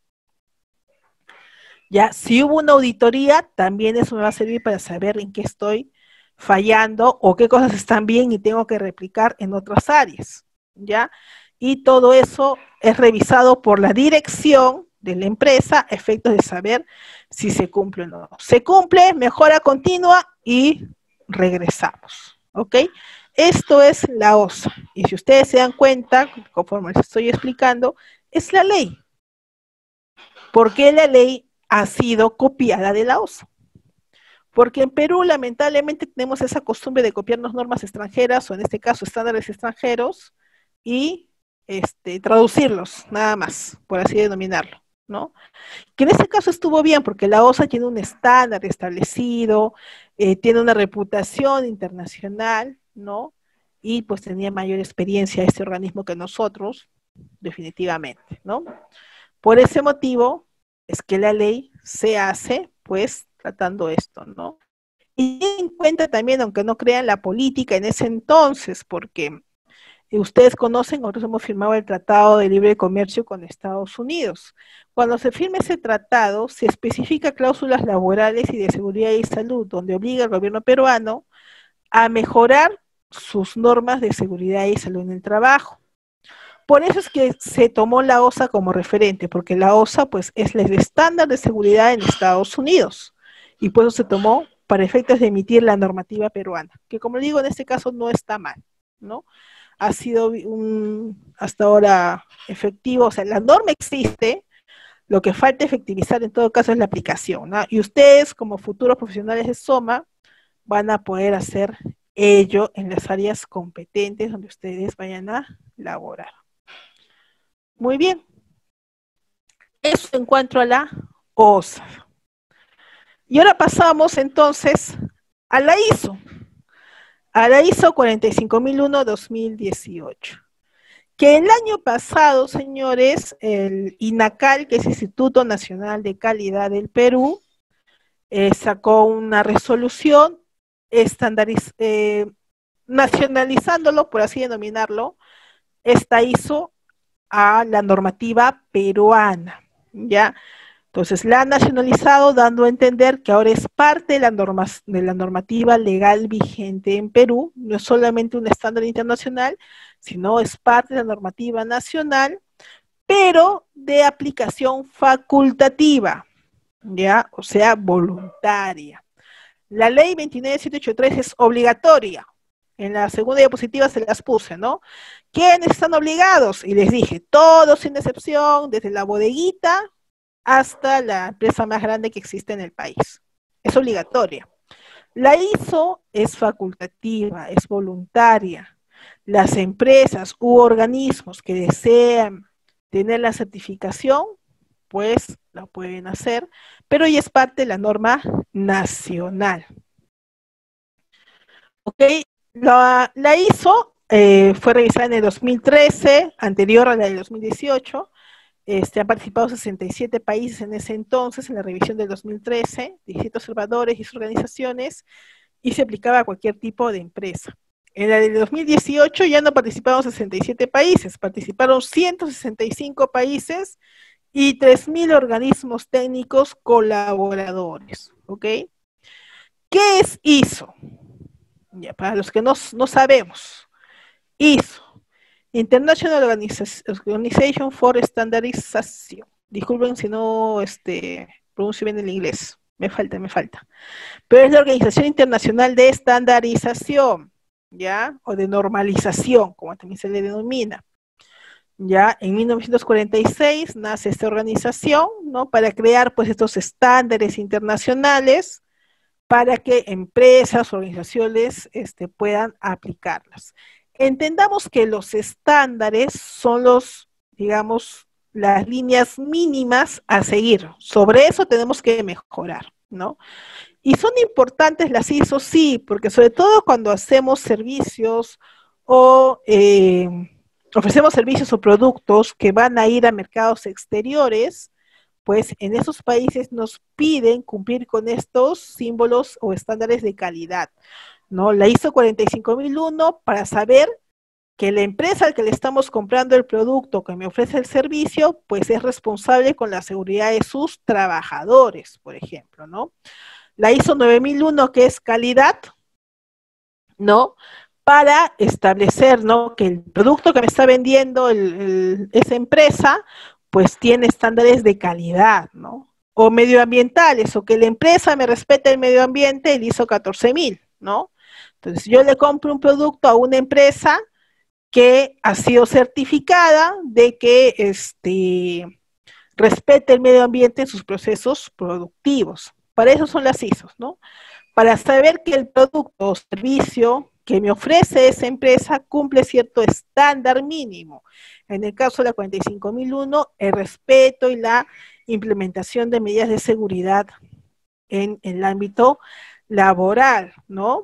Ya, si hubo una auditoría, también eso me va a servir para saber en qué estoy fallando o qué cosas están bien y tengo que replicar en otras áreas, ¿ya? Y todo eso es revisado por la dirección de la empresa a efectos de saber si se cumple o no. Se cumple, mejora continua y regresamos, ¿ok? Esto es la O S A. Y si ustedes se dan cuenta, conforme les estoy explicando, es la ley. ¿Por qué la ley ha sido copiada de la O S A? Porque en Perú, lamentablemente, tenemos esa costumbre de copiarnos normas extranjeras, o en este caso, estándares extranjeros, y este, traducirlos, nada más, por así denominarlo, ¿no? Que en este caso estuvo bien, porque la O S A tiene un estándar establecido, eh, tiene una reputación internacional, ¿no? Y pues tenía mayor experiencia este organismo que nosotros, definitivamente, ¿no? Por ese motivo es que la ley se hace, pues, tratando esto, ¿no? Y en cuenta también, aunque no crean, la política en ese entonces, porque Y ustedes conocen, nosotros hemos firmado el Tratado de Libre Comercio con Estados Unidos. Cuando se firma ese tratado, se especifica cláusulas laborales y de seguridad y salud, donde obliga al gobierno peruano a mejorar sus normas de seguridad y salud en el trabajo. Por eso es que se tomó la O S A como referente, porque la O S A pues, es el estándar de seguridad en Estados Unidos, y por eso se tomó para efectos de emitir la normativa peruana, que como digo, en este caso no está mal, ¿no? Ha sido un, hasta ahora efectivo, o sea, la norma existe, lo que falta efectivizar en todo caso es la aplicación, ¿no? Y ustedes como futuros profesionales de SOMA van a poder hacer ello en las áreas competentes donde ustedes vayan a laborar. Muy bien. Eso en cuanto a la O S A. Y ahora pasamos entonces a la I S O. A la I S O cuarenta y cinco mil uno dos mil dieciocho. Que el año pasado, señores, el INACAL, que es Instituto Nacional de Calidad del Perú, eh, sacó una resolución estandariz eh, nacionalizándolo, por así denominarlo, esta I S O a la normativa peruana, ¿ya? Entonces la ha nacionalizado dando a entender que ahora es parte de la, norma, de la normativa legal vigente en Perú, no es solamente un estándar internacional, sino es parte de la normativa nacional, pero de aplicación facultativa, ¿ya? O sea, voluntaria. La ley veintinueve mil setecientos ochenta y tres es obligatoria. En la segunda diapositiva se las puse, ¿no? ¿Quiénes están obligados? Y les dije, todos sin excepción, desde la bodeguita hasta la empresa más grande que existe en el país. Es obligatoria. La I S O es facultativa, es voluntaria. Las empresas u organismos que desean tener la certificación, pues la pueden hacer, pero ya es parte de la norma nacional. ¿Ok? La, la I S O eh, fue revisada en el dos mil trece, anterior a la del dos mil dieciocho. Este, han participado sesenta y siete países en ese entonces, en la revisión del dos mil trece, diecisiete observadores y sus organizaciones, y se aplicaba a cualquier tipo de empresa. En la del dos mil dieciocho ya no participaron sesenta y siete países, participaron ciento sesenta y cinco países y tres mil organismos técnicos colaboradores. ¿Ok? ¿Qué es I S O? Ya, para los que no, no sabemos, I S O, International Organization for Standardization. Disculpen si no este, pronuncio bien el inglés, me falta, me falta. Pero es la Organización Internacional de Estandarización, ¿ya? O de normalización, como también se le denomina. Ya, en mil novecientos cuarenta y seis nace esta organización, ¿no? Para crear, pues, estos estándares internacionales para que empresas, organizaciones, este, puedan aplicarlas. Entendamos que los estándares son los, digamos, las líneas mínimas a seguir. Sobre eso tenemos que mejorar, ¿no? Y son importantes las I S O, sí, porque sobre todo cuando hacemos servicios o eh, ofrecemos servicios o productos que van a ir a mercados exteriores, pues en esos países nos piden cumplir con estos símbolos o estándares de calidad, ¿no? La I S O cuarenta y cinco mil uno para saber que la empresa al que le estamos comprando el producto, que me ofrece el servicio, pues es responsable con la seguridad de sus trabajadores, por ejemplo, ¿no? La I S O nueve mil uno, que es calidad, ¿no? Para establecer, ¿no? Que el producto que me está vendiendo el, el, esa empresa, pues tiene estándares de calidad, ¿no? O medioambientales, o que la empresa me respete el medio ambiente, el I S O catorce mil, ¿no? Entonces yo le compro un producto a una empresa que ha sido certificada de que este, respete el medio ambiente en sus procesos productivos. Para eso son las I S Os, ¿no? Para saber que el producto o servicio que me ofrece esa empresa cumple cierto estándar mínimo. En el caso de la cuarenta y cinco mil uno, el respeto y la implementación de medidas de seguridad en, en el ámbito laboral, ¿no?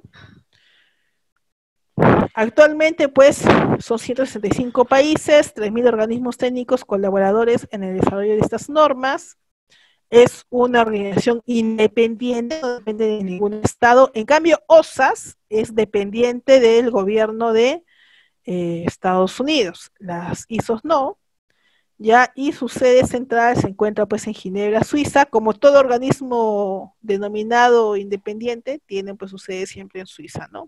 Actualmente, pues, son ciento sesenta y cinco países, tres mil organismos técnicos colaboradores en el desarrollo de estas normas. Es una organización independiente, no depende de ningún estado. En cambio, O S A S es dependiente del gobierno de eh, Estados Unidos, las I S Os no, ya, y su sede central se encuentra pues en Ginebra, Suiza, como todo organismo denominado independiente, tienen pues su sede siempre en Suiza, ¿no?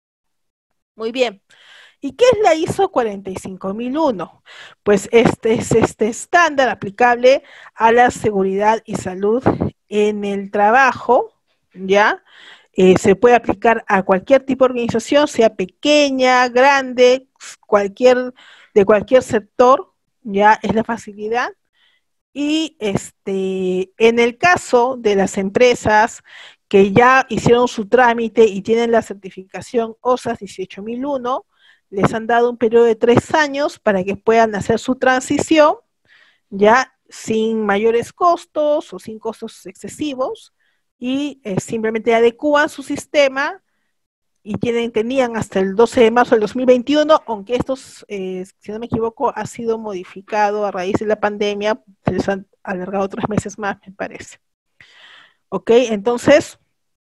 Muy bien. ¿Y qué es la I S O cuarenta y cinco mil uno? Pues este es este estándar aplicable a la seguridad y salud en el trabajo, ¿ya? Eh, se puede aplicar a cualquier tipo de organización, sea pequeña, grande, cualquier, de cualquier sector, ya es la facilidad. Y este, en el caso de las empresas que ya hicieron su trámite y tienen la certificación O S A S dieciocho mil uno, les han dado un periodo de tres años para que puedan hacer su transición, ya sin mayores costos o sin costos excesivos, y eh, simplemente adecúan su sistema y tienen, tenían hasta el doce de marzo del dos mil veintiuno, aunque estos, eh, si no me equivoco, ha sido modificado a raíz de la pandemia, se les han alargado tres meses más, me parece. Ok, entonces,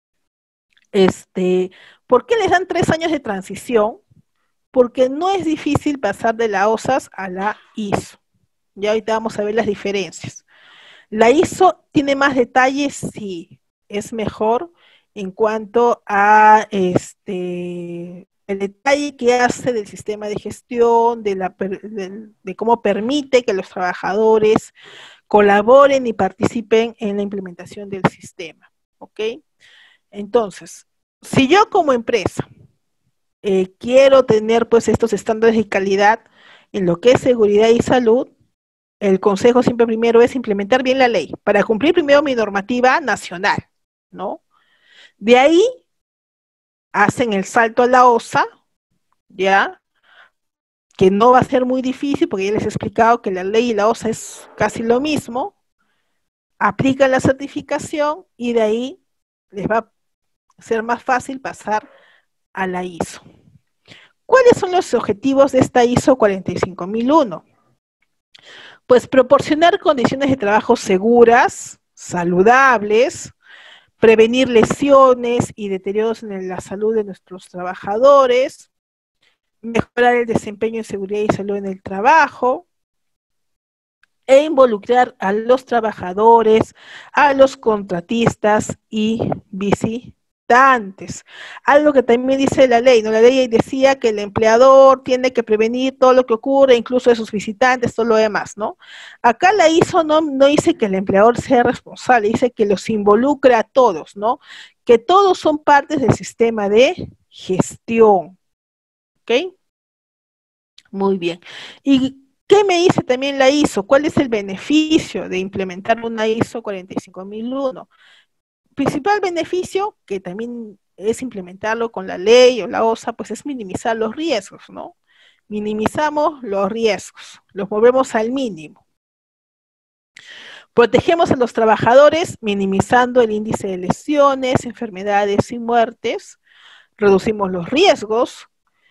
este, ¿por qué les dan tres años de transición? Porque no es difícil pasar de la O S A S a la I S O. Ya ahorita vamos a ver las diferencias. La I S O tiene más detalles, sí, es mejor en cuanto a este el detalle que hace del sistema de gestión, de, la, de, de cómo permite que los trabajadores colaboren y participen en la implementación del sistema, ¿ok? Entonces, si yo como empresa eh, quiero tener pues estos estándares de calidad en lo que es seguridad y salud, el consejo siempre primero es implementar bien la ley, para cumplir primero mi normativa nacional, ¿no? De ahí hacen el salto a la O S A, ¿ya? Que no va a ser muy difícil, porque ya les he explicado que la ley y la O S A es casi lo mismo, aplican la certificación y de ahí les va a ser más fácil pasar a la I S O. ¿Cuáles son los objetivos de esta I S O cuarenta y cinco mil uno? Pues proporcionar condiciones de trabajo seguras, saludables, prevenir lesiones y deterioros en la salud de nuestros trabajadores, mejorar el desempeño en seguridad y salud en el trabajo, e involucrar a los trabajadores, a los contratistas y visitantes. Algo que también dice la ley, ¿no? La ley decía que el empleador tiene que prevenir todo lo que ocurre, incluso de sus visitantes, todo lo demás, ¿no? Acá la I S O no, no dice que el empleador sea responsable, dice que los involucra a todos, ¿no? Que todos son partes del sistema de gestión, ¿ok? Muy bien. Y ¿qué me dice también la I S O? ¿Cuál es el beneficio de implementar una I S O cuarenta y cinco mil uno? Principal beneficio, que también es implementarlo con la ley o la O S A, pues es minimizar los riesgos, ¿no? Minimizamos los riesgos, los movemos al mínimo. Protegemos a los trabajadores minimizando el índice de lesiones, enfermedades y muertes. Reducimos los riesgos.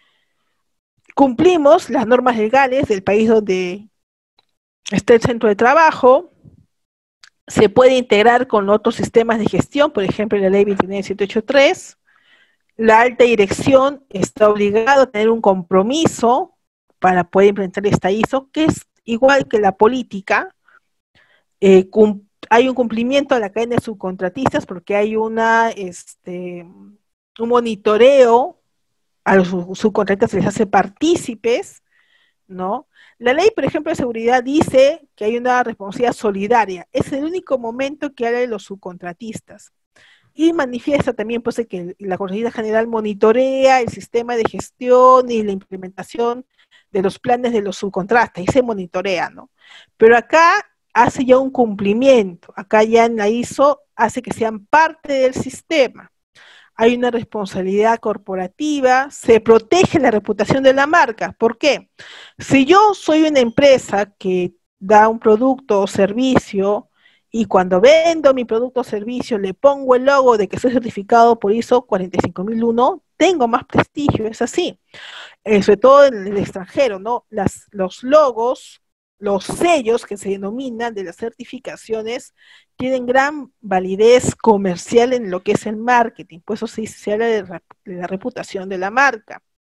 Cumplimos las normas legales del país donde está el centro de trabajo. Se puede integrar con otros sistemas de gestión, por ejemplo, la ley veintinueve mil setecientos ochenta y tres. La alta dirección está obligada a tener un compromiso para poder implementar esta I S O, que es igual que la política. Eh, hay un cumplimiento a la cadena de subcontratistas porque hay una, este, un monitoreo a los subcontratistas, se les hace partícipes, ¿no? La ley, por ejemplo, de seguridad dice que hay una responsabilidad solidaria. Es el único momento que habla de los subcontratistas. Y manifiesta también pues, que la Contraloría General monitorea el sistema de gestión y la implementación de los planes de los subcontratistas, y se monitorea, ¿no? Pero acá hace ya un cumplimiento. Acá ya en la I S O hace que sean parte del sistema. Hay una responsabilidad corporativa, se protege la reputación de la marca. ¿Por qué? Si yo soy una empresa que da un producto o servicio y cuando vendo mi producto o servicio le pongo el logo de que soy certificado por I S O cuarenta y cinco mil uno, tengo más prestigio, es así. Eh, sobre todo en el extranjero, ¿no? Las, los logos, los sellos que se denominan de las certificaciones tienen gran validez comercial en lo que es el marketing, por eso se, se habla de, de la reputación de la marca.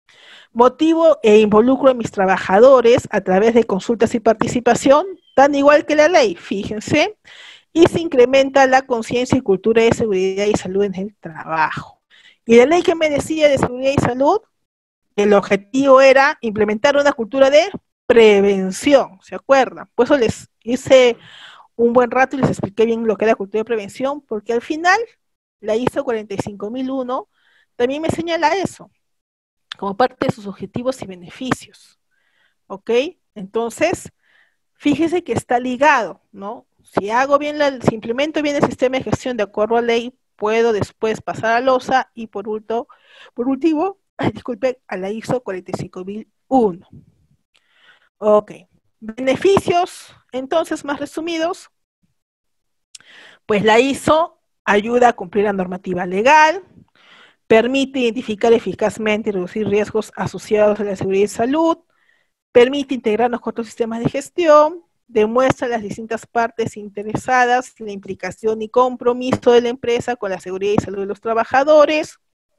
Motivo e involucro a mis trabajadores a través de consultas y participación, tan igual que la ley, fíjense, y se incrementa la conciencia y cultura de seguridad y salud en el trabajo. Y la ley que me decía de seguridad y salud, el objetivo era implementar una cultura de prevención, ¿se acuerdan? Por eso les hice un buen rato y les expliqué bien lo que era la cultura de prevención, porque al final la ISO cuarenta y cinco mil uno también me señala eso, como parte de sus objetivos y beneficios, ¿ok? Entonces, fíjese que está ligado, ¿no? Si hago bien, la, si implemento bien el sistema de gestión de acuerdo a ley, puedo después pasar a LOSA y por último, por último, ay, disculpe, a la ISO cuarenta y cinco mil uno. Ok. Beneficios, entonces, más resumidos, pues la ISO ayuda a cumplir la normativa legal, permite identificar eficazmente y reducir riesgos asociados a la seguridad y salud, permite integrarnos con otros sistemas de gestión, demuestra a las distintas partes interesadas la implicación y compromiso de la empresa con la seguridad y salud de los trabajadores,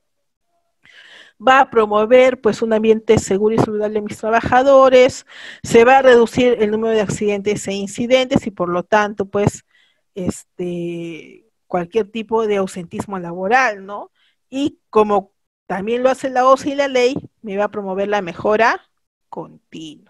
va a promover pues un ambiente seguro y saludable de mis trabajadores, se va a reducir el número de accidentes e incidentes y por lo tanto pues este cualquier tipo de ausentismo laboral, ¿no? Y como también lo hace la O S A y la ley, me va a promover la mejora continua.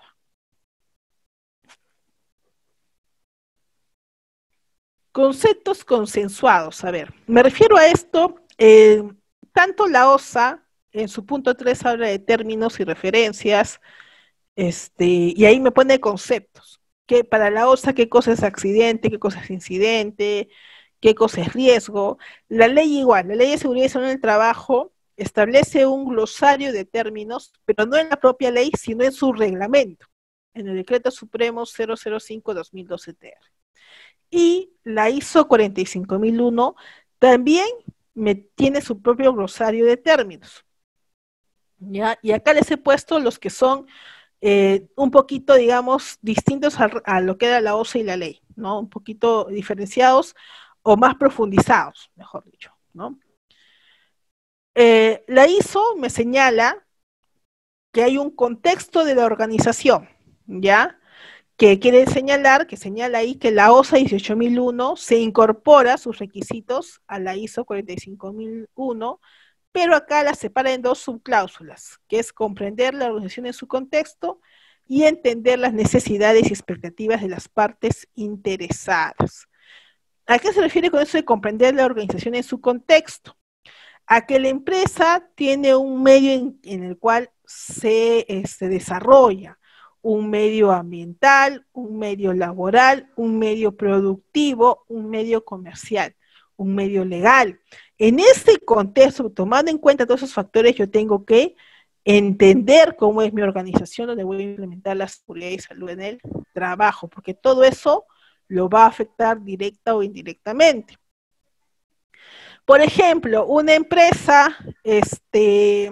Conceptos consensuados, a ver, me refiero a esto, eh, tanto la O S A en su punto tres habla de términos y referencias, este, y ahí me pone conceptos, que para la O S A qué cosa es accidente, qué cosa es incidente, qué cosa es riesgo. La ley igual, la ley de seguridad y salud en el trabajo establece un glosario de términos, pero no en la propia ley, sino en su reglamento, en el Decreto Supremo cero cero cinco guión dos mil doce T R. Y la ISO cuarenta y cinco mil uno también me tiene su propio glosario de términos. ¿Ya? Y acá les he puesto los que son eh, un poquito, digamos, distintos a, a lo que era la O S A y la ley, ¿no? Un poquito diferenciados o más profundizados, mejor dicho, ¿no? Eh, la ISO me señala que hay un contexto de la organización, ¿ya? Que quiere señalar, que señala ahí que la O S A dieciocho mil uno se incorpora sus requisitos a la ISO cuarenta y cinco mil uno, pero acá la separa en dos subcláusulas, que es comprender la organización en su contexto y entender las necesidades y expectativas de las partes interesadas. ¿A qué se refiere con eso de comprender la organización en su contexto? A que la empresa tiene un medio en, en el cual se este, desarrolla, un medio ambiental, un medio laboral, un medio productivo, un medio comercial, un medio legal. En este contexto, tomando en cuenta todos esos factores, yo tengo que entender cómo es mi organización, donde voy a implementar la seguridad y salud en el trabajo, porque todo eso lo va a afectar directa o indirectamente. Por ejemplo, una empresa, este,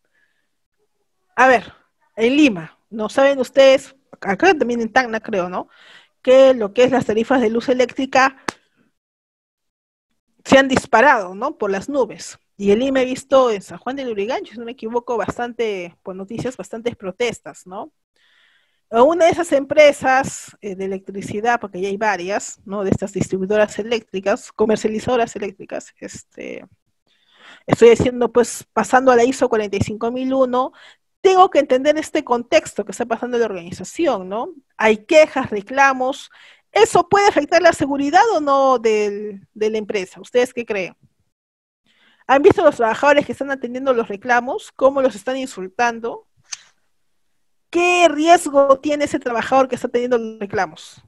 a ver, en Lima, ¿no saben ustedes? Acá también en Tacna creo, ¿no? Que lo que es las tarifas de luz eléctrica se han disparado, ¿no? Por las nubes. Y en Lima he visto en San Juan del Lurigancho, si no me equivoco, bastante, por noticias, bastantes protestas, ¿no? Una de esas empresas eh, de electricidad, porque ya hay varias, ¿no? De estas distribuidoras eléctricas, comercializadoras eléctricas, este, estoy diciendo, pues, pasando a la ISO cuarenta y cinco mil uno, tengo que entender este contexto que está pasando en la organización, ¿no? Hay quejas, reclamos, ¿eso puede afectar la seguridad o no del, de la empresa? ¿Ustedes qué creen? ¿Han visto los trabajadores que están atendiendo los reclamos? ¿Cómo los están insultando? ¿Qué riesgo tiene ese trabajador que está teniendo los reclamos?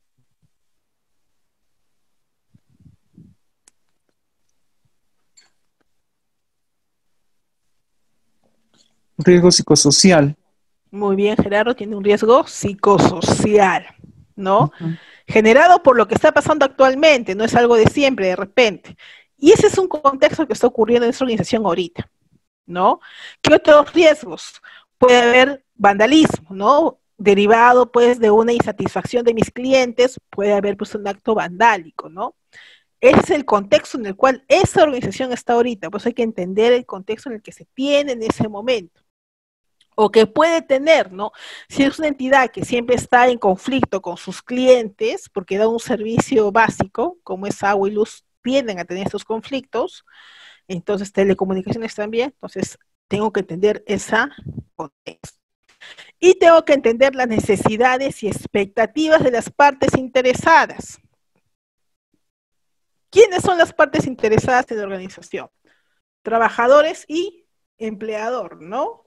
Riesgo psicosocial. Muy bien, Gerardo, tiene un riesgo psicosocial, ¿no? Uh-huh. Generado por lo que está pasando actualmente, no es algo de siempre, de repente. Y ese es un contexto que está ocurriendo en esta organización ahorita, ¿no? ¿Qué otros riesgos? Puede haber vandalismo, ¿no? Derivado, pues, de una insatisfacción de mis clientes, puede haber, pues, un acto vandálico, ¿no? Ese es el contexto en el cual esa organización está ahorita, pues hay que entender el contexto en el que se tiene en ese momento. o que puede tener, ¿no? Si es una entidad que siempre está en conflicto con sus clientes, porque da un servicio básico, como es agua y luz, tienden a tener estos conflictos, entonces telecomunicaciones también, entonces tengo que entender esa contexto. Y tengo que entender las necesidades y expectativas de las partes interesadas. ¿Quiénes son las partes interesadas en la organización? Trabajadores y empleador, ¿no?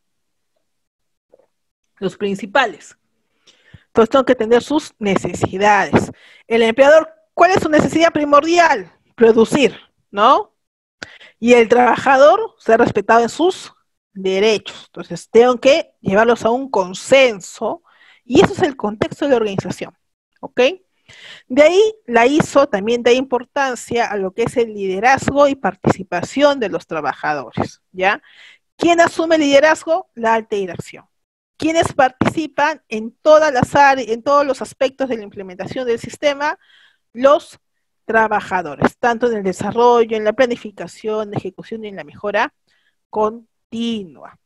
Los principales. Entonces tengo que entender sus necesidades. El empleador, ¿cuál es su necesidad primordial? Producir, ¿no? Y el trabajador ser respetado en sus derechos. Entonces tengo que llevarlos a un consenso y eso es el contexto de la organización, ¿ok? De ahí la I S O también da importancia a lo que es el liderazgo y participación de los trabajadores, ¿ya? ¿Quién asume el liderazgo? La alta dirección. ¿Quiénes participan en todas las áreas, en todos los aspectos de la implementación del sistema? Los trabajadores, tanto en el desarrollo, en la planificación, ejecución y en la mejora continua.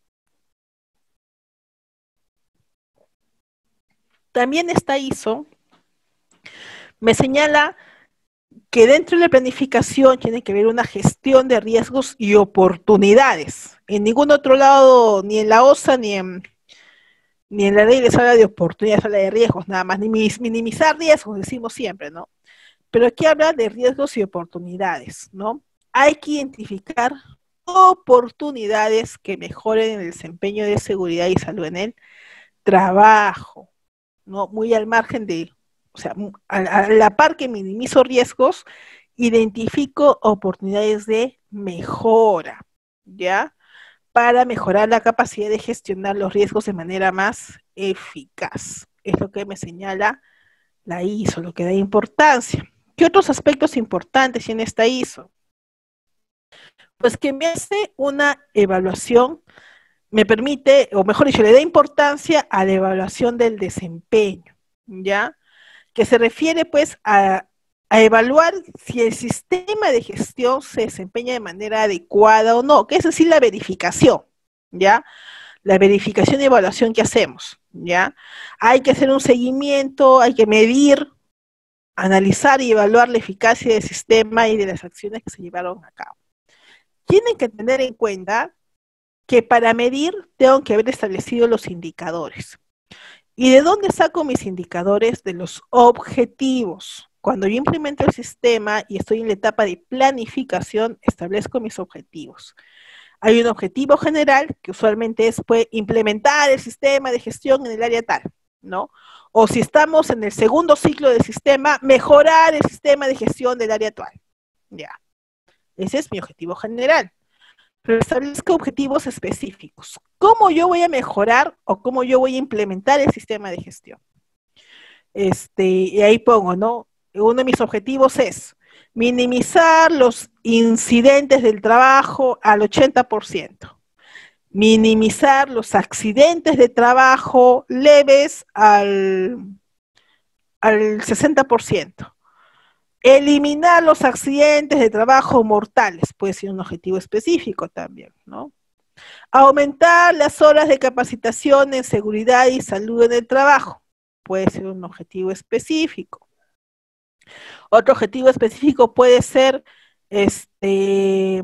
También esta I S O me señala que dentro de la planificación tiene que haber una gestión de riesgos y oportunidades. En ningún otro lado, ni en la O S A, ni en, ni en la ley les habla de oportunidades, habla de riesgos, nada más, ni minimizar riesgos, decimos siempre, ¿no? Pero aquí habla de riesgos y oportunidades, ¿no? Hay que identificar oportunidades que mejoren el desempeño de seguridad y salud en el trabajo, ¿no? Muy al margen de, o sea, a, a la par que minimizo riesgos, identifico oportunidades de mejora, ¿ya? Para mejorar la capacidad de gestionar los riesgos de manera más eficaz. Es lo que me señala la I S O, lo que da importancia. ¿Qué otros aspectos importantes tiene esta I S O? Pues que me hace una evaluación, me permite, o mejor dicho, le da importancia a la evaluación del desempeño, ¿ya? Que se refiere pues a, a evaluar si el sistema de gestión se desempeña de manera adecuada o no, que es decir, la verificación, ¿ya? La verificación y evaluación que hacemos, ¿ya? Hay que hacer un seguimiento, hay que medir, analizar y evaluar la eficacia del sistema y de las acciones que se llevaron a cabo. Tienen que tener en cuenta que para medir tengo que haber establecido los indicadores. ¿Y de dónde saco mis indicadores? De los objetivos. Cuando yo implemento el sistema y estoy en la etapa de planificación, establezco mis objetivos. Hay un objetivo general que usualmente es pues, implementar el sistema de gestión en el área tal, ¿no? O si estamos en el segundo ciclo del sistema, mejorar el sistema de gestión del área actual. Ya. Ese es mi objetivo general. Pero establezco objetivos específicos. ¿Cómo yo voy a mejorar o cómo yo voy a implementar el sistema de gestión? Este, y ahí pongo, ¿no? Uno de mis objetivos es minimizar los incidentes del trabajo al ochenta por ciento. Minimizar los accidentes de trabajo leves al, al sesenta por ciento. Eliminar los accidentes de trabajo mortales, puede ser un objetivo específico también, ¿no? Aumentar las horas de capacitación en seguridad y salud en el trabajo, puede ser un objetivo específico. Otro objetivo específico puede ser este,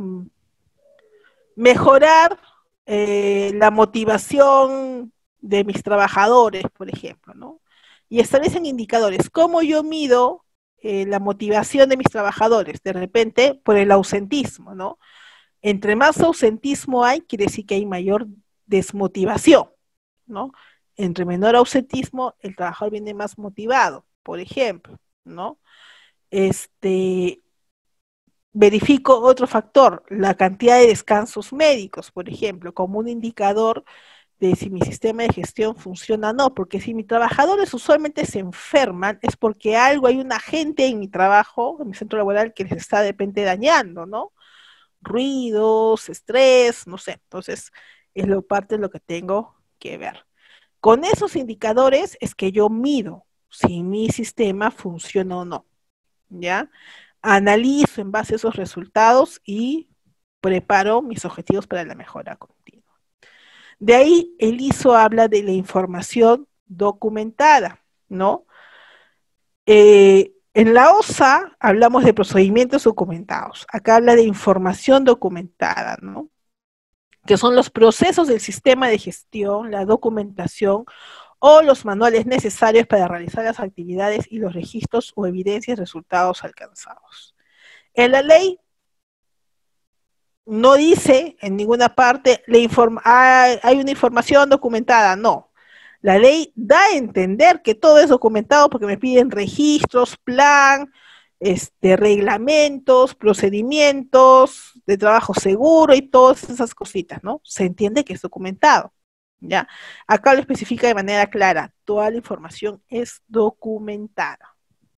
mejorar eh, la motivación de mis trabajadores, por ejemplo, ¿no? Y establecen indicadores. ¿Cómo yo mido eh, la motivación de mis trabajadores? De repente, por el ausentismo, ¿no? Entre más ausentismo hay, quiere decir que hay mayor desmotivación, ¿no? Entre menor ausentismo, el trabajador viene más motivado, por ejemplo, ¿no? Este, verifico otro factor, la cantidad de descansos médicos, por ejemplo, como un indicador de si mi sistema de gestión funciona o no, porque si mis trabajadores usualmente se enferman, es porque algo, hay un agente en mi trabajo, en mi centro laboral, que les está de repente dañando, ¿no? Ruidos, estrés, no sé, entonces es lo parte de lo que tengo que ver. Con esos indicadores es que yo mido si mi sistema funciona o no, ¿ya? Analizo en base a esos resultados y preparo mis objetivos para la mejora continua. De ahí el I S O habla de la información documentada, ¿no? Eh, en la O S A hablamos de procedimientos documentados. Acá habla de información documentada, ¿no? Que son los procesos del sistema de gestión, la documentación o los manuales necesarios para realizar las actividades y los registros o evidencias resultados alcanzados. En la ley no dice en ninguna parte le informa, hay, hay una información documentada, no. La ley da a entender que todo es documentado porque me piden registros, plan, este, reglamentos, procedimientos de trabajo seguro y todas esas cositas, ¿no? Se entiende que es documentado, ¿ya? Acá lo especifica de manera clara, toda la información es documentada.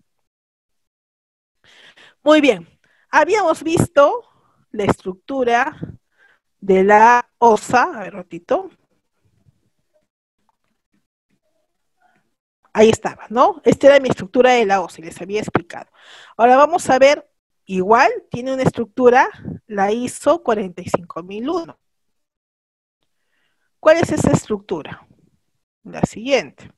Muy bien, habíamos visto la estructura de la O S A, a ver, ratito. Ahí estaba, ¿no? Esta era mi estructura de la O S A y les había explicado. Ahora vamos a ver, igual tiene una estructura, la I S O cuarenta y cinco mil uno. ¿Cuál es esa estructura? La siguiente.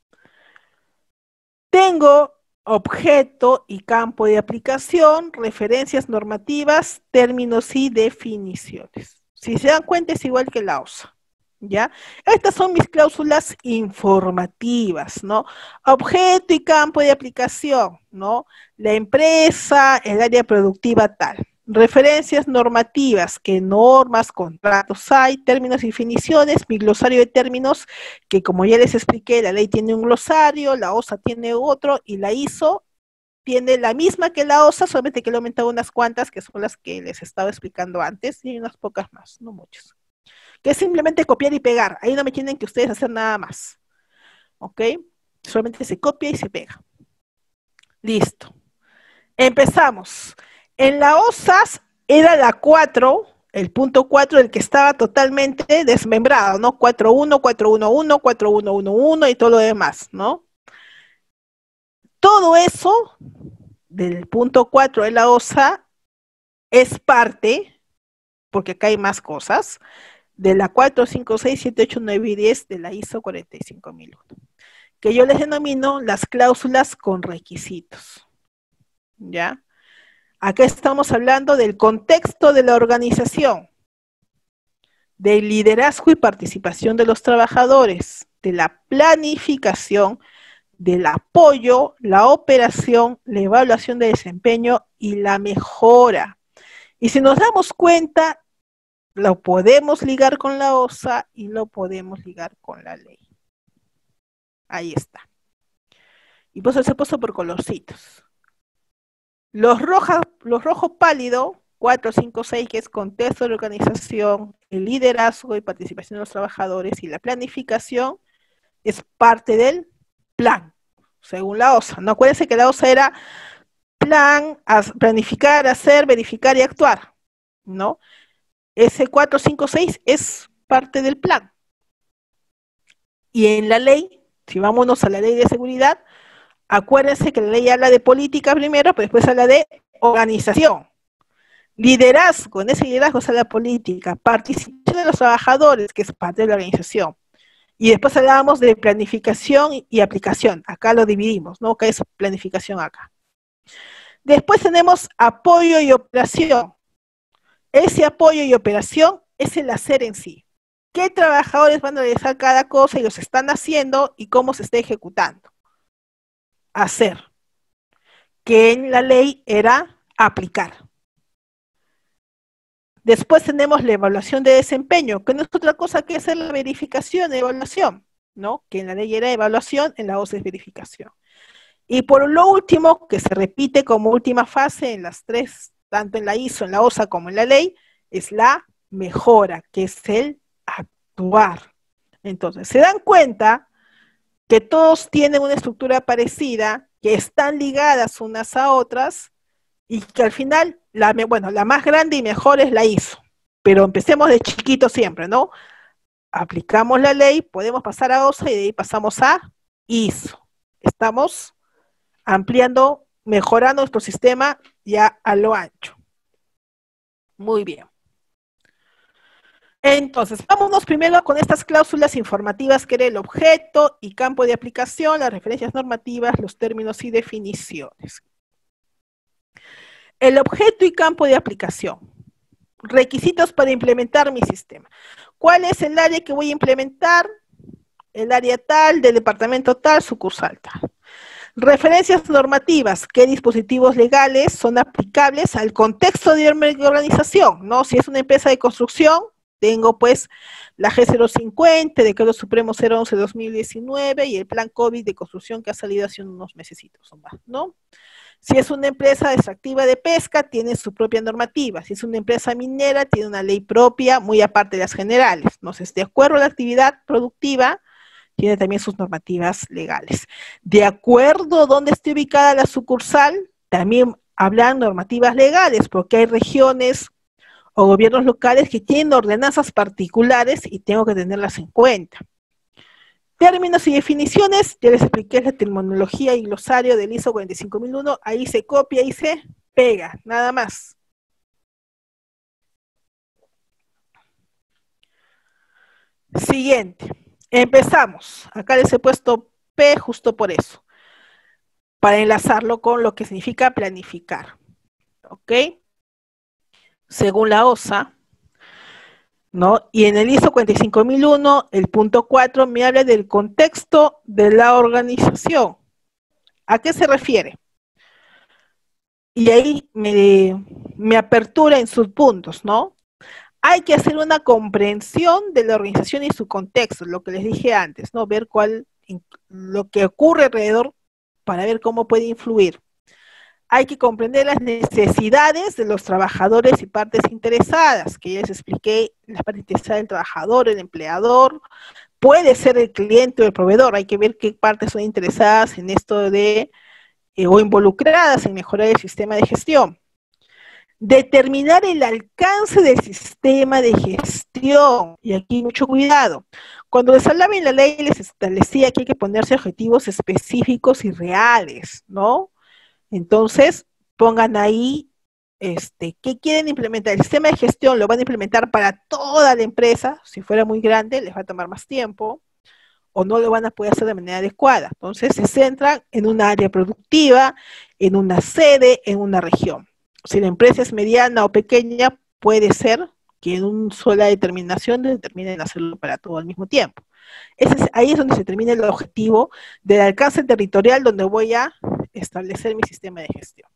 Tengo objeto y campo de aplicación, referencias normativas, términos y definiciones. Si se dan cuenta es igual que la O S A. ¿Ya? Estas son mis cláusulas informativas, ¿no? Objeto y campo de aplicación, ¿no? La empresa, el área productiva tal. Referencias normativas, qué normas, contratos hay, términos y definiciones, mi glosario de términos, que como ya les expliqué, la ley tiene un glosario, la O S A tiene otro, y la I S O tiene la misma que la O S A, solamente que le he aumentado unas cuantas, que son las que les estaba explicando antes, y unas pocas más, no muchas. Que es simplemente copiar y pegar. Ahí no me tienen que ustedes hacer nada más. ¿Ok? Solamente se copia y se pega. Listo. Empezamos. En la O S A S era la cuatro, el punto cuatro, el que estaba totalmente desmembrado, ¿no? cuatro punto uno, cuatro punto uno, cuatro punto uno, cuatro punto uno y todo lo demás, ¿no? Todo eso del punto cuatro de la O S A es parte, porque acá hay más cosas, de la cuatro, cinco, seis, siete, ocho, nueve y diez de la I S O cuarenta y cinco mil uno, que yo les denomino las cláusulas con requisitos. ¿Ya? Acá estamos hablando del contexto de la organización, del liderazgo y participación de los trabajadores, de la planificación, del apoyo, la operación, la evaluación de desempeño y la mejora. Y si nos damos cuenta, lo podemos ligar con la O S A y lo podemos ligar con la ley. Ahí está. Y pues se puso por colorcitos. Los rojos, los rojos pálido, cuatro, cinco, seis, que es contexto de la organización, el liderazgo y participación de los trabajadores y la planificación, es parte del plan, según la O S A. No, acuérdense que la O S A era plan, planificar, hacer, verificar y actuar, ¿no? Ese cuatro, cinco, seis es parte del plan. Y en la ley, si vámonos a la ley de seguridad, acuérdense que la ley habla de política primero, pero después habla de organización. Liderazgo, en ese liderazgo sale la política, participación de los trabajadores, que es parte de la organización. Y después hablábamos de planificación y aplicación. Acá lo dividimos, ¿no? Que es planificación acá. Después tenemos apoyo y operación. Ese apoyo y operación es el hacer en sí. ¿Qué trabajadores van a realizar cada cosa y los están haciendo y cómo se está ejecutando? Hacer. Que en la ley era aplicar. Después tenemos la evaluación de desempeño, que no es otra cosa que hacer la verificación de evaluación, ¿no? Que en la ley era evaluación, en la O S A es verificación. Y por lo último, que se repite como última fase en las tres, tanto en la I S O, en la O S A como en la ley, es la mejora, que es el actuar. Entonces, se dan cuenta que todos tienen una estructura parecida, que están ligadas unas a otras, y que al final, la, bueno, la más grande y mejor es la I S O. Pero empecemos de chiquito siempre, ¿no? Aplicamos la ley, podemos pasar a O S A y de ahí pasamos a I S O. Estamos ampliando, mejorando nuestro sistema ya a lo ancho. Muy bien. Entonces, vámonos primero con estas cláusulas informativas que era el objeto y campo de aplicación, las referencias normativas, los términos y definiciones. El objeto y campo de aplicación. Requisitos para implementar mi sistema. ¿Cuál es el área que voy a implementar? El área tal, del departamento tal, sucursal tal. Referencias normativas, qué dispositivos legales son aplicables al contexto de mi organización, ¿no? Si es una empresa de construcción, tengo pues la G cero cincuenta, Decreto Supremo cero once dos mil diecinueve y el Plan COVID de construcción que ha salido hace unos mesecitos, ¿no? Si es una empresa extractiva de pesca, tiene su propia normativa. Si es una empresa minera, tiene una ley propia, muy aparte de las generales. Entonces, de acuerdo a la actividad productiva, tiene también sus normativas legales. De acuerdo a dónde esté ubicada la sucursal, también hablan normativas legales, porque hay regiones o gobiernos locales que tienen ordenanzas particulares y tengo que tenerlas en cuenta. Términos y definiciones, ya les expliqué la terminología y glosario del I S O cuarenta y cinco mil uno, ahí se copia y se pega, nada más. Siguiente, empezamos. Acá les he puesto P justo por eso, para enlazarlo con lo que significa planificar. ¿Ok? Según la O S A, ¿no? Y en el I S O cuarenta y cinco mil uno, el punto cuatro me habla del contexto de la organización. ¿A qué se refiere? Y ahí me, me apertura en sus puntos, ¿no? Hay que hacer una comprensión de la organización y su contexto, lo que les dije antes, ¿no? Ver cuál, lo que ocurre alrededor para ver cómo puede influir. Hay que comprender las necesidades de los trabajadores y partes interesadas, que ya les expliqué, la parte interesada del trabajador, el empleador, puede ser el cliente o el proveedor, hay que ver qué partes son interesadas en esto de, eh, o involucradas en mejorar el sistema de gestión. Determinar el alcance del sistema de gestión, y aquí mucho cuidado. Cuando les hablaba en la ley, les establecía que hay que ponerse objetivos específicos y reales, ¿no? Entonces, pongan ahí, este, ¿qué quieren implementar? El sistema de gestión lo van a implementar para toda la empresa, si fuera muy grande, les va a tomar más tiempo, o no lo van a poder hacer de manera adecuada. Entonces, se centran en un área productiva, en una sede, en una región. Si la empresa es mediana o pequeña, puede ser que en una sola determinación determinen hacerlo para todo al mismo tiempo. Ese es, ahí es donde se determina el objetivo del alcance territorial donde voy a establecer mi sistema de gestión.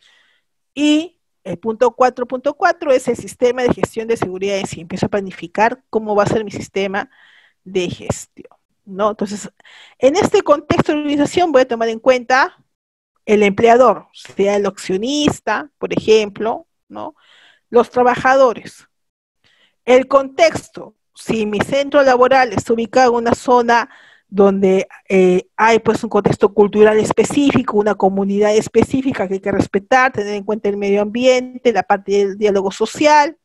Y el punto cuatro punto cuatro es el sistema de gestión de seguridad en sí. Empiezo a planificar cómo va a ser mi sistema de gestión, ¿no? Entonces, en este contexto de organización voy a tomar en cuenta el empleador, sea el accionista, por ejemplo, ¿no? Los trabajadores. El contexto, si mi centro laboral está ubicado en una zona donde eh, hay pues un contexto cultural específico, una comunidad específica que hay que respetar, tener en cuenta el medio ambiente, la parte del diálogo social,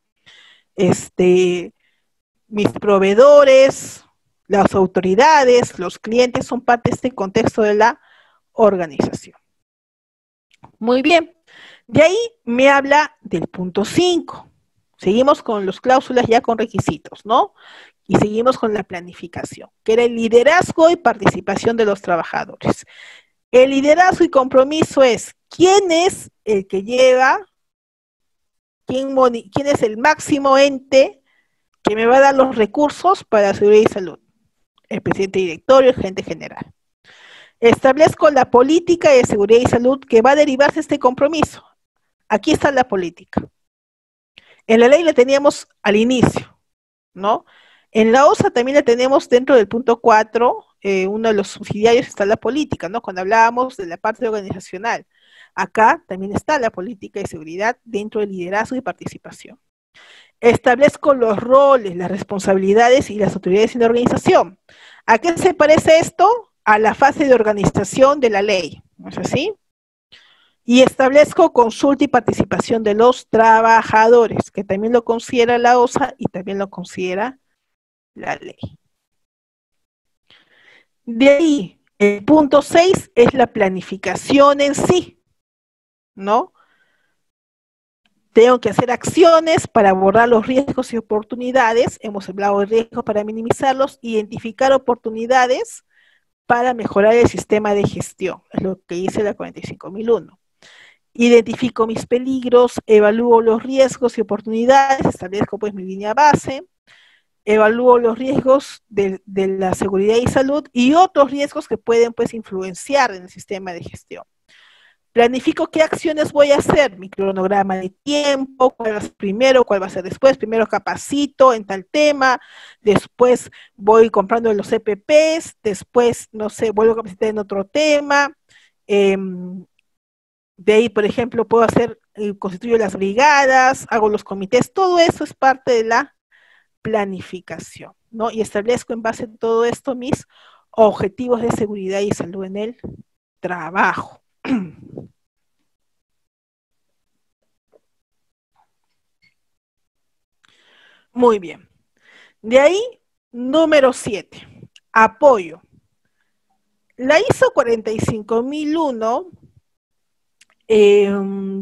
este, mis proveedores, las autoridades, los clientes son parte de este contexto de la organización. Muy bien, de ahí me habla del punto cinco. Seguimos con las cláusulas ya con requisitos, ¿no? Y seguimos con la planificación, que era el liderazgo y participación de los trabajadores. El liderazgo y compromiso es quién es el que lleva, quién, quién es el máximo ente que me va a dar los recursos para la seguridad y salud. El presidente directorio, el gerente general. Establezco la política de seguridad y salud que va a derivarse de este compromiso. Aquí está la política. En la ley la teníamos al inicio, ¿no? En la O S A también la tenemos dentro del punto cuatro, eh, uno de los subsidiarios está la política, ¿no? Cuando hablábamos de la parte organizacional. Acá también está la política de seguridad dentro del liderazgo y participación. Establezco los roles, las responsabilidades y las autoridades en la organización. ¿A qué se parece esto? A la fase de organización de la ley, ¿no es así? Y establezco consulta y participación de los trabajadores, que también lo considera la O S A y también lo considera la ley. De ahí, el punto seis es la planificación en sí, ¿no? Tengo que hacer acciones para abordar los riesgos y oportunidades. Hemos hablado de riesgos para minimizarlos, identificar oportunidades para mejorar el sistema de gestión. Es lo que dice la cuarenta y cinco mil uno. Identifico mis peligros, evalúo los riesgos y oportunidades, establezco pues mi línea base, evalúo los riesgos de, de la seguridad y salud y otros riesgos que pueden pues influenciar en el sistema de gestión. Planifico qué acciones voy a hacer, mi cronograma de tiempo, cuál va a ser primero, cuál va a ser después, primero capacito en tal tema, después voy comprando los E P Pes, después, no sé, vuelvo a capacitar en otro tema, eh, de ahí, por ejemplo, puedo hacer, eh, constituyo las brigadas, hago los comités, todo eso es parte de la planificación, ¿no? Y establezco en base a todo esto mis objetivos de seguridad y salud en el trabajo. Muy bien. De ahí, número siete, apoyo. La ISO cuarenta y cinco mil uno, eh,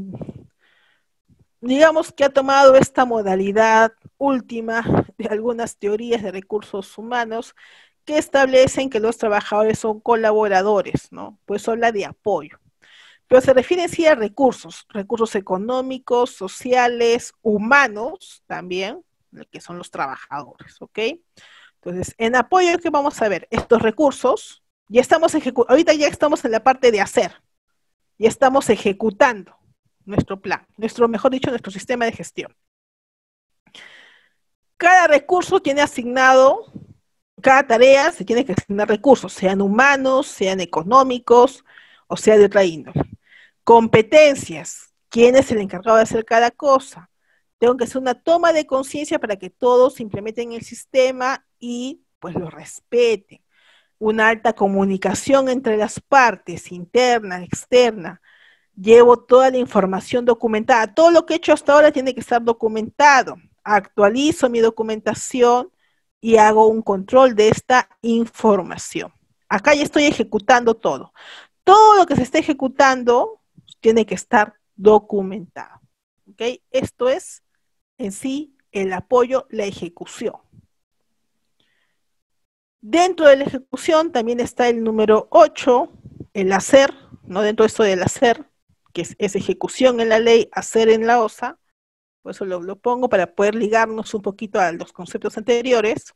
digamos que ha tomado esta modalidad última de algunas teorías de recursos humanos que establecen que los trabajadores son colaboradores, ¿no? Pues habla de apoyo. Pero se refiere sí a recursos, recursos económicos, sociales, humanos también, que son los trabajadores, ¿ok? Entonces, en apoyo, ¿qué vamos a ver? Estos recursos, ya estamos ejecutando, ahorita ya estamos en la parte de hacer, ya estamos ejecutando nuestro plan, nuestro, mejor dicho, nuestro sistema de gestión. Cada recurso tiene asignado, cada tarea se tiene que asignar recursos, sean humanos, sean económicos, o sea de otra índole. Competencias, ¿quién es el encargado de hacer cada cosa? Tengo que hacer una toma de conciencia para que todos implementen el sistema y pues lo respeten. Una alta comunicación entre las partes, interna, externa. Llevo toda la información documentada. Todo lo que he hecho hasta ahora tiene que estar documentado. Actualizo mi documentación y hago un control de esta información. Acá ya estoy ejecutando todo. Todo lo que se está ejecutando tiene que estar documentado. ¿Ok? Esto es en sí el apoyo, la ejecución. Dentro de la ejecución también está el número ocho, el hacer, ¿no? Dentro de esto del hacer, que es, es ejecución en la ley, hacer en la OSA, por eso lo, lo pongo para poder ligarnos un poquito a los conceptos anteriores.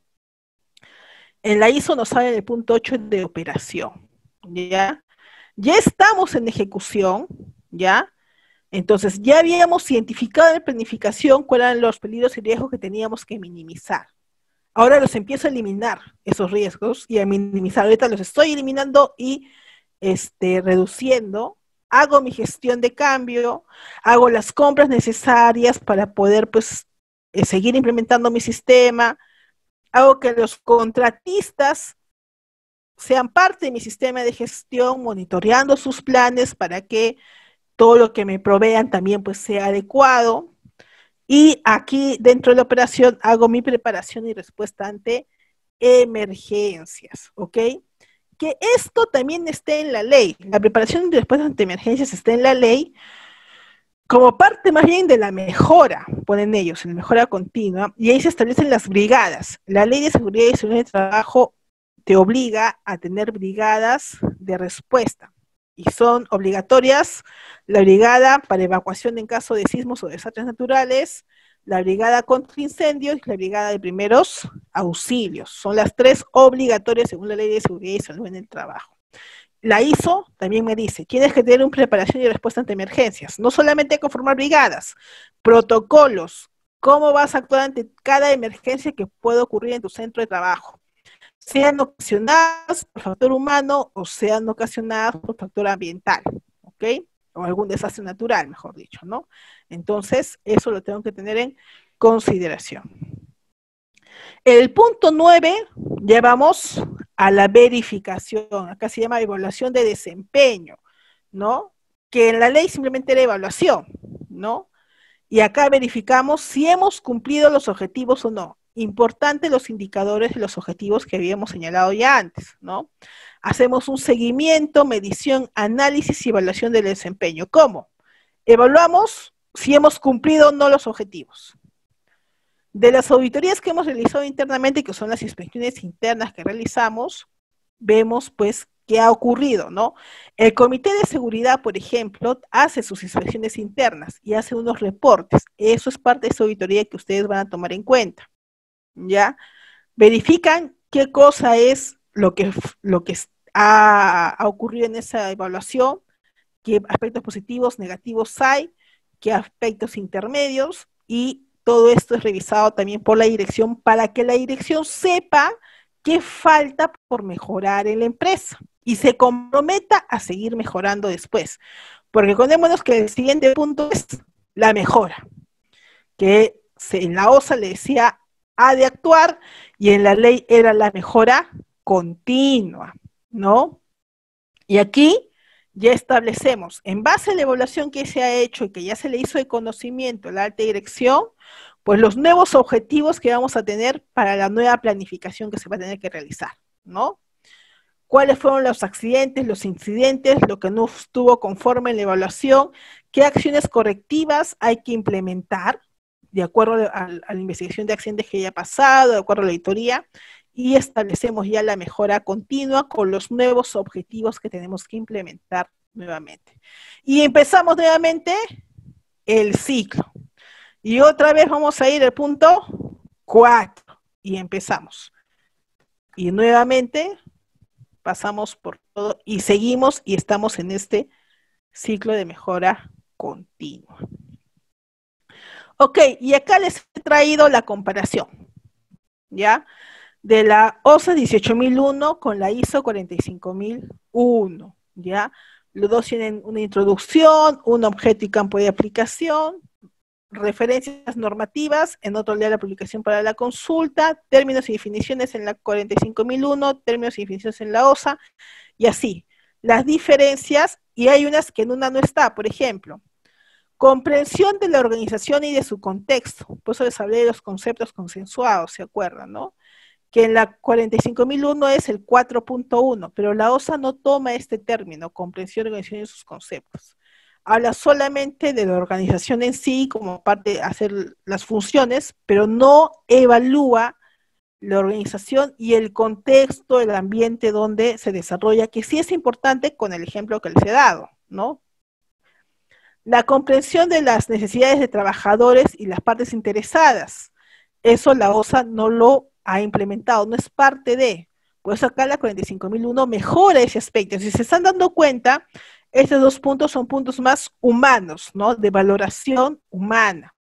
En la ISO nos sale el punto ocho de operación, ¿ya? Ya estamos en ejecución, ¿ya? Entonces, ya habíamos identificado en la planificación cuáles eran los peligros y riesgos que teníamos que minimizar. Ahora los empiezo a eliminar, esos riesgos, y a minimizar. Ahorita los estoy eliminando y este, reduciendo. Hago mi gestión de cambio, hago las compras necesarias para poder, pues, eh, seguir implementando mi sistema. Hago que los contratistas sean parte de mi sistema de gestión, monitoreando sus planes para que todo lo que me provean también pues sea adecuado. Y aquí dentro de la operación hago mi preparación y respuesta ante emergencias, ¿ok? Que esto también esté en la ley. La preparación y respuesta ante emergencias está en la ley como parte más bien de la mejora, ponen ellos, en la mejora continua, y ahí se establecen las brigadas. La ley de seguridad y seguridad de trabajo te obliga a tener brigadas de respuesta. Y son obligatorias la brigada para evacuación en caso de sismos o desastres naturales, la brigada contra incendios y la brigada de primeros auxilios. Son las tres obligatorias según la ley de seguridad y salud en el trabajo. La ISO también me dice, tienes que tener una preparación y respuesta ante emergencias. No solamente conformar brigadas, protocolos, cómo vas a actuar ante cada emergencia que pueda ocurrir en tu centro de trabajo. Sean ocasionadas por factor humano o sean ocasionadas por factor ambiental, ¿ok? O algún desastre natural, mejor dicho, ¿no? Entonces, eso lo tengo que tener en consideración. El punto nueve, ya vamos a la verificación. Acá se llama evaluación de desempeño, ¿no? Que en la ley simplemente era evaluación, ¿no? Y acá verificamos si hemos cumplido los objetivos o no. Importante los indicadores de los objetivos que habíamos señalado ya antes, ¿no? Hacemos un seguimiento, medición, análisis y evaluación del desempeño. ¿Cómo? Evaluamos si hemos cumplido o no los objetivos. De las auditorías que hemos realizado internamente, que son las inspecciones internas que realizamos, vemos pues qué ha ocurrido, ¿no? El Comité de Seguridad, por ejemplo, hace sus inspecciones internas y hace unos reportes. Eso es parte de esa auditoría que ustedes van a tomar en cuenta, ¿ya? Verifican qué cosa es lo que, lo que ha, ha ocurrido en esa evaluación, qué aspectos positivos, negativos hay, qué aspectos intermedios, y todo esto es revisado también por la dirección para que la dirección sepa qué falta por mejorar en la empresa y se comprometa a seguir mejorando después. Porque acordémonos que el siguiente punto es la mejora, que en la O S A le decía ha de actuar y en la ley era la mejora continua, ¿no? Y aquí ya establecemos, en base a la evaluación que se ha hecho y que ya se le hizo de conocimiento a la alta dirección, pues los nuevos objetivos que vamos a tener para la nueva planificación que se va a tener que realizar, ¿no? ¿Cuáles fueron los accidentes, los incidentes, lo que no estuvo conforme en la evaluación? ¿Qué acciones correctivas hay que implementar de acuerdo a, a la investigación de accidentes que haya pasado, de acuerdo a la auditoría? Y establecemos ya la mejora continua con los nuevos objetivos que tenemos que implementar nuevamente. Y empezamos nuevamente el ciclo. Y otra vez vamos a ir al punto cuatro y empezamos. Y nuevamente pasamos por todo y seguimos y estamos en este ciclo de mejora continua. Ok, y acá les he traído la comparación, ¿ya? De la O S A dieciocho mil uno con la ISO cuarenta y cinco mil uno, ¿ya? Los dos tienen una introducción, un objeto y campo de aplicación, referencias normativas, en otro lea la publicación para la consulta, términos y definiciones en la cuarenta y cinco mil uno, términos y definiciones en la O S A, y así. Las diferencias, y hay unas que en una no está, por ejemplo, comprensión de la organización y de su contexto, por eso les hablé de los conceptos consensuados, ¿se acuerdan, no? Que en la cuarenta y cinco mil uno es el cuatro punto uno, pero la O S A no toma este término, comprensión, organización y sus conceptos. Habla solamente de la organización en sí, como parte de hacer las funciones, pero no evalúa la organización y el contexto, el ambiente donde se desarrolla, que sí es importante con el ejemplo que les he dado, ¿no? La comprensión de las necesidades de trabajadores y las partes interesadas. Eso la O S A no lo ha implementado, no es parte de, por eso acá la cuarenta y cinco mil uno mejora ese aspecto. Si se están dando cuenta, estos dos puntos son puntos más humanos, ¿no? De valoración humana.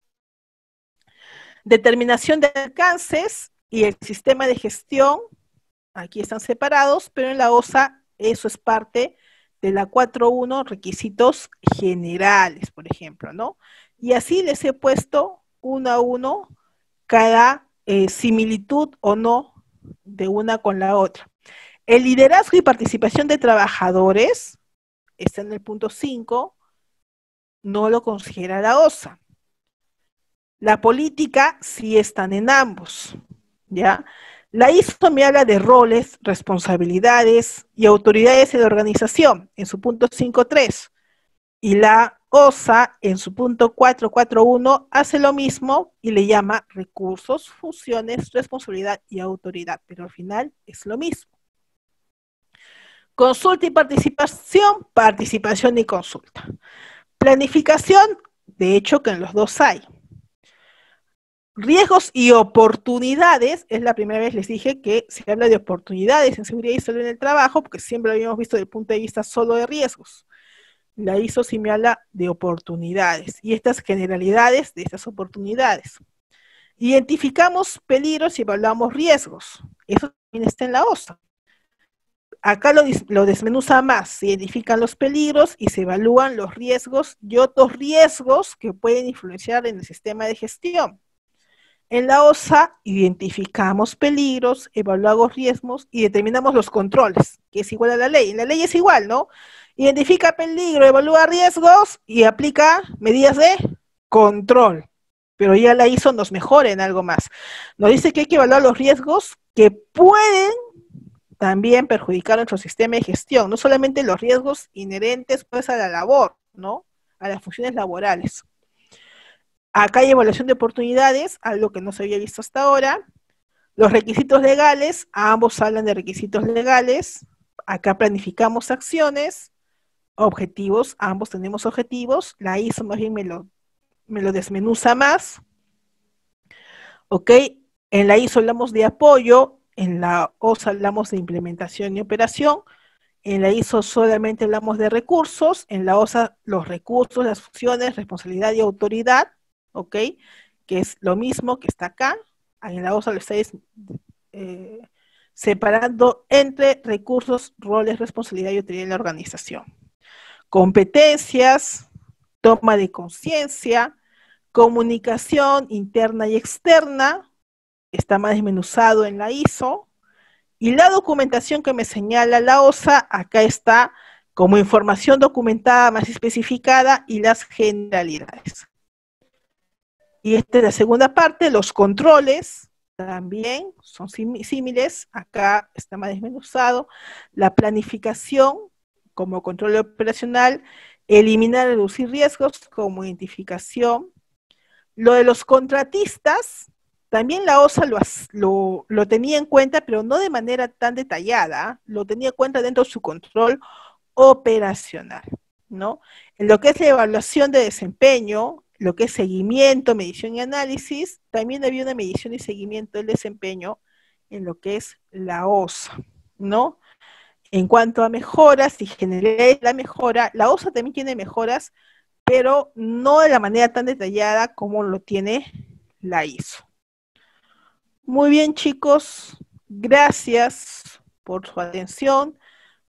Determinación de alcances y el sistema de gestión, aquí están separados, pero en la O S A eso es parte de la cuatro punto uno, requisitos generales, por ejemplo, ¿no? Y así les he puesto uno a uno cada eh, similitud o no de una con la otra. El liderazgo y participación de trabajadores, está en el punto cinco, no lo considera la O S A. La política sí están en ambos, ¿ya? La ISO me habla de roles, responsabilidades y autoridades de la organización, en su punto cinco punto tres. Y la O S A, en su punto cuatro punto cuatro punto uno, hace lo mismo y le llama recursos, funciones, responsabilidad y autoridad, pero al final es lo mismo. Consulta y participación, participación y consulta. Planificación, de hecho que en los dos hay. Riesgos y oportunidades, es la primera vez les dije que se habla de oportunidades en seguridad y salud en el trabajo, porque siempre lo habíamos visto desde el punto de vista solo de riesgos. La ISO sí me habla de oportunidades, y estas generalidades de estas oportunidades. Identificamos peligros y evaluamos riesgos, eso también está en la O S A. Acá lo, lo desmenuza más, se identifican los peligros y se evalúan los riesgos y otros riesgos que pueden influenciar en el sistema de gestión. En la O S A identificamos peligros, evaluamos riesgos y determinamos los controles, que es igual a la ley. En la ley es igual, ¿no? Identifica peligro, evalúa riesgos y aplica medidas de control. Pero ya la ISO nos mejora en algo más. Nos dice que hay que evaluar los riesgos que pueden también perjudicar nuestro sistema de gestión, no solamente los riesgos inherentes pues a la labor, ¿no? A las funciones laborales. Acá hay evaluación de oportunidades, algo que no se había visto hasta ahora. Los requisitos legales, ambos hablan de requisitos legales. Acá planificamos acciones, objetivos, ambos tenemos objetivos. La I S O más bien me lo, me lo desmenuza más. ¿Ok? En la I S O hablamos de apoyo, en la O S A hablamos de implementación y operación. En la I S O solamente hablamos de recursos, en la O S A los recursos, las funciones, responsabilidad y autoridad, ¿ok? Que es lo mismo que está acá. En la O S A lo estáis eh, separando entre recursos, roles, responsabilidad y autoridad en la organización. Competencias, toma de conciencia, comunicación interna y externa, está más desmenuzado en la I S O. Y la documentación que me señala la O S A, acá está como información documentada más especificada y las generalidades. Y esta es la segunda parte, los controles también son símiles, acá está más desmenuzado. La planificación como control operacional, eliminar y reducir riesgos como identificación. Lo de los contratistas, también la O S A lo, lo, lo tenía en cuenta, pero no de manera tan detallada, lo tenía en cuenta dentro de su control operacional, ¿no? En lo que es la evaluación de desempeño, lo que es seguimiento, medición y análisis, también había una medición y seguimiento del desempeño en lo que es la O S A, ¿no? En cuanto a mejoras, si generé la mejora, la O S A también tiene mejoras, pero no de la manera tan detallada como lo tiene la I S O. Muy bien, chicos, gracias por su atención.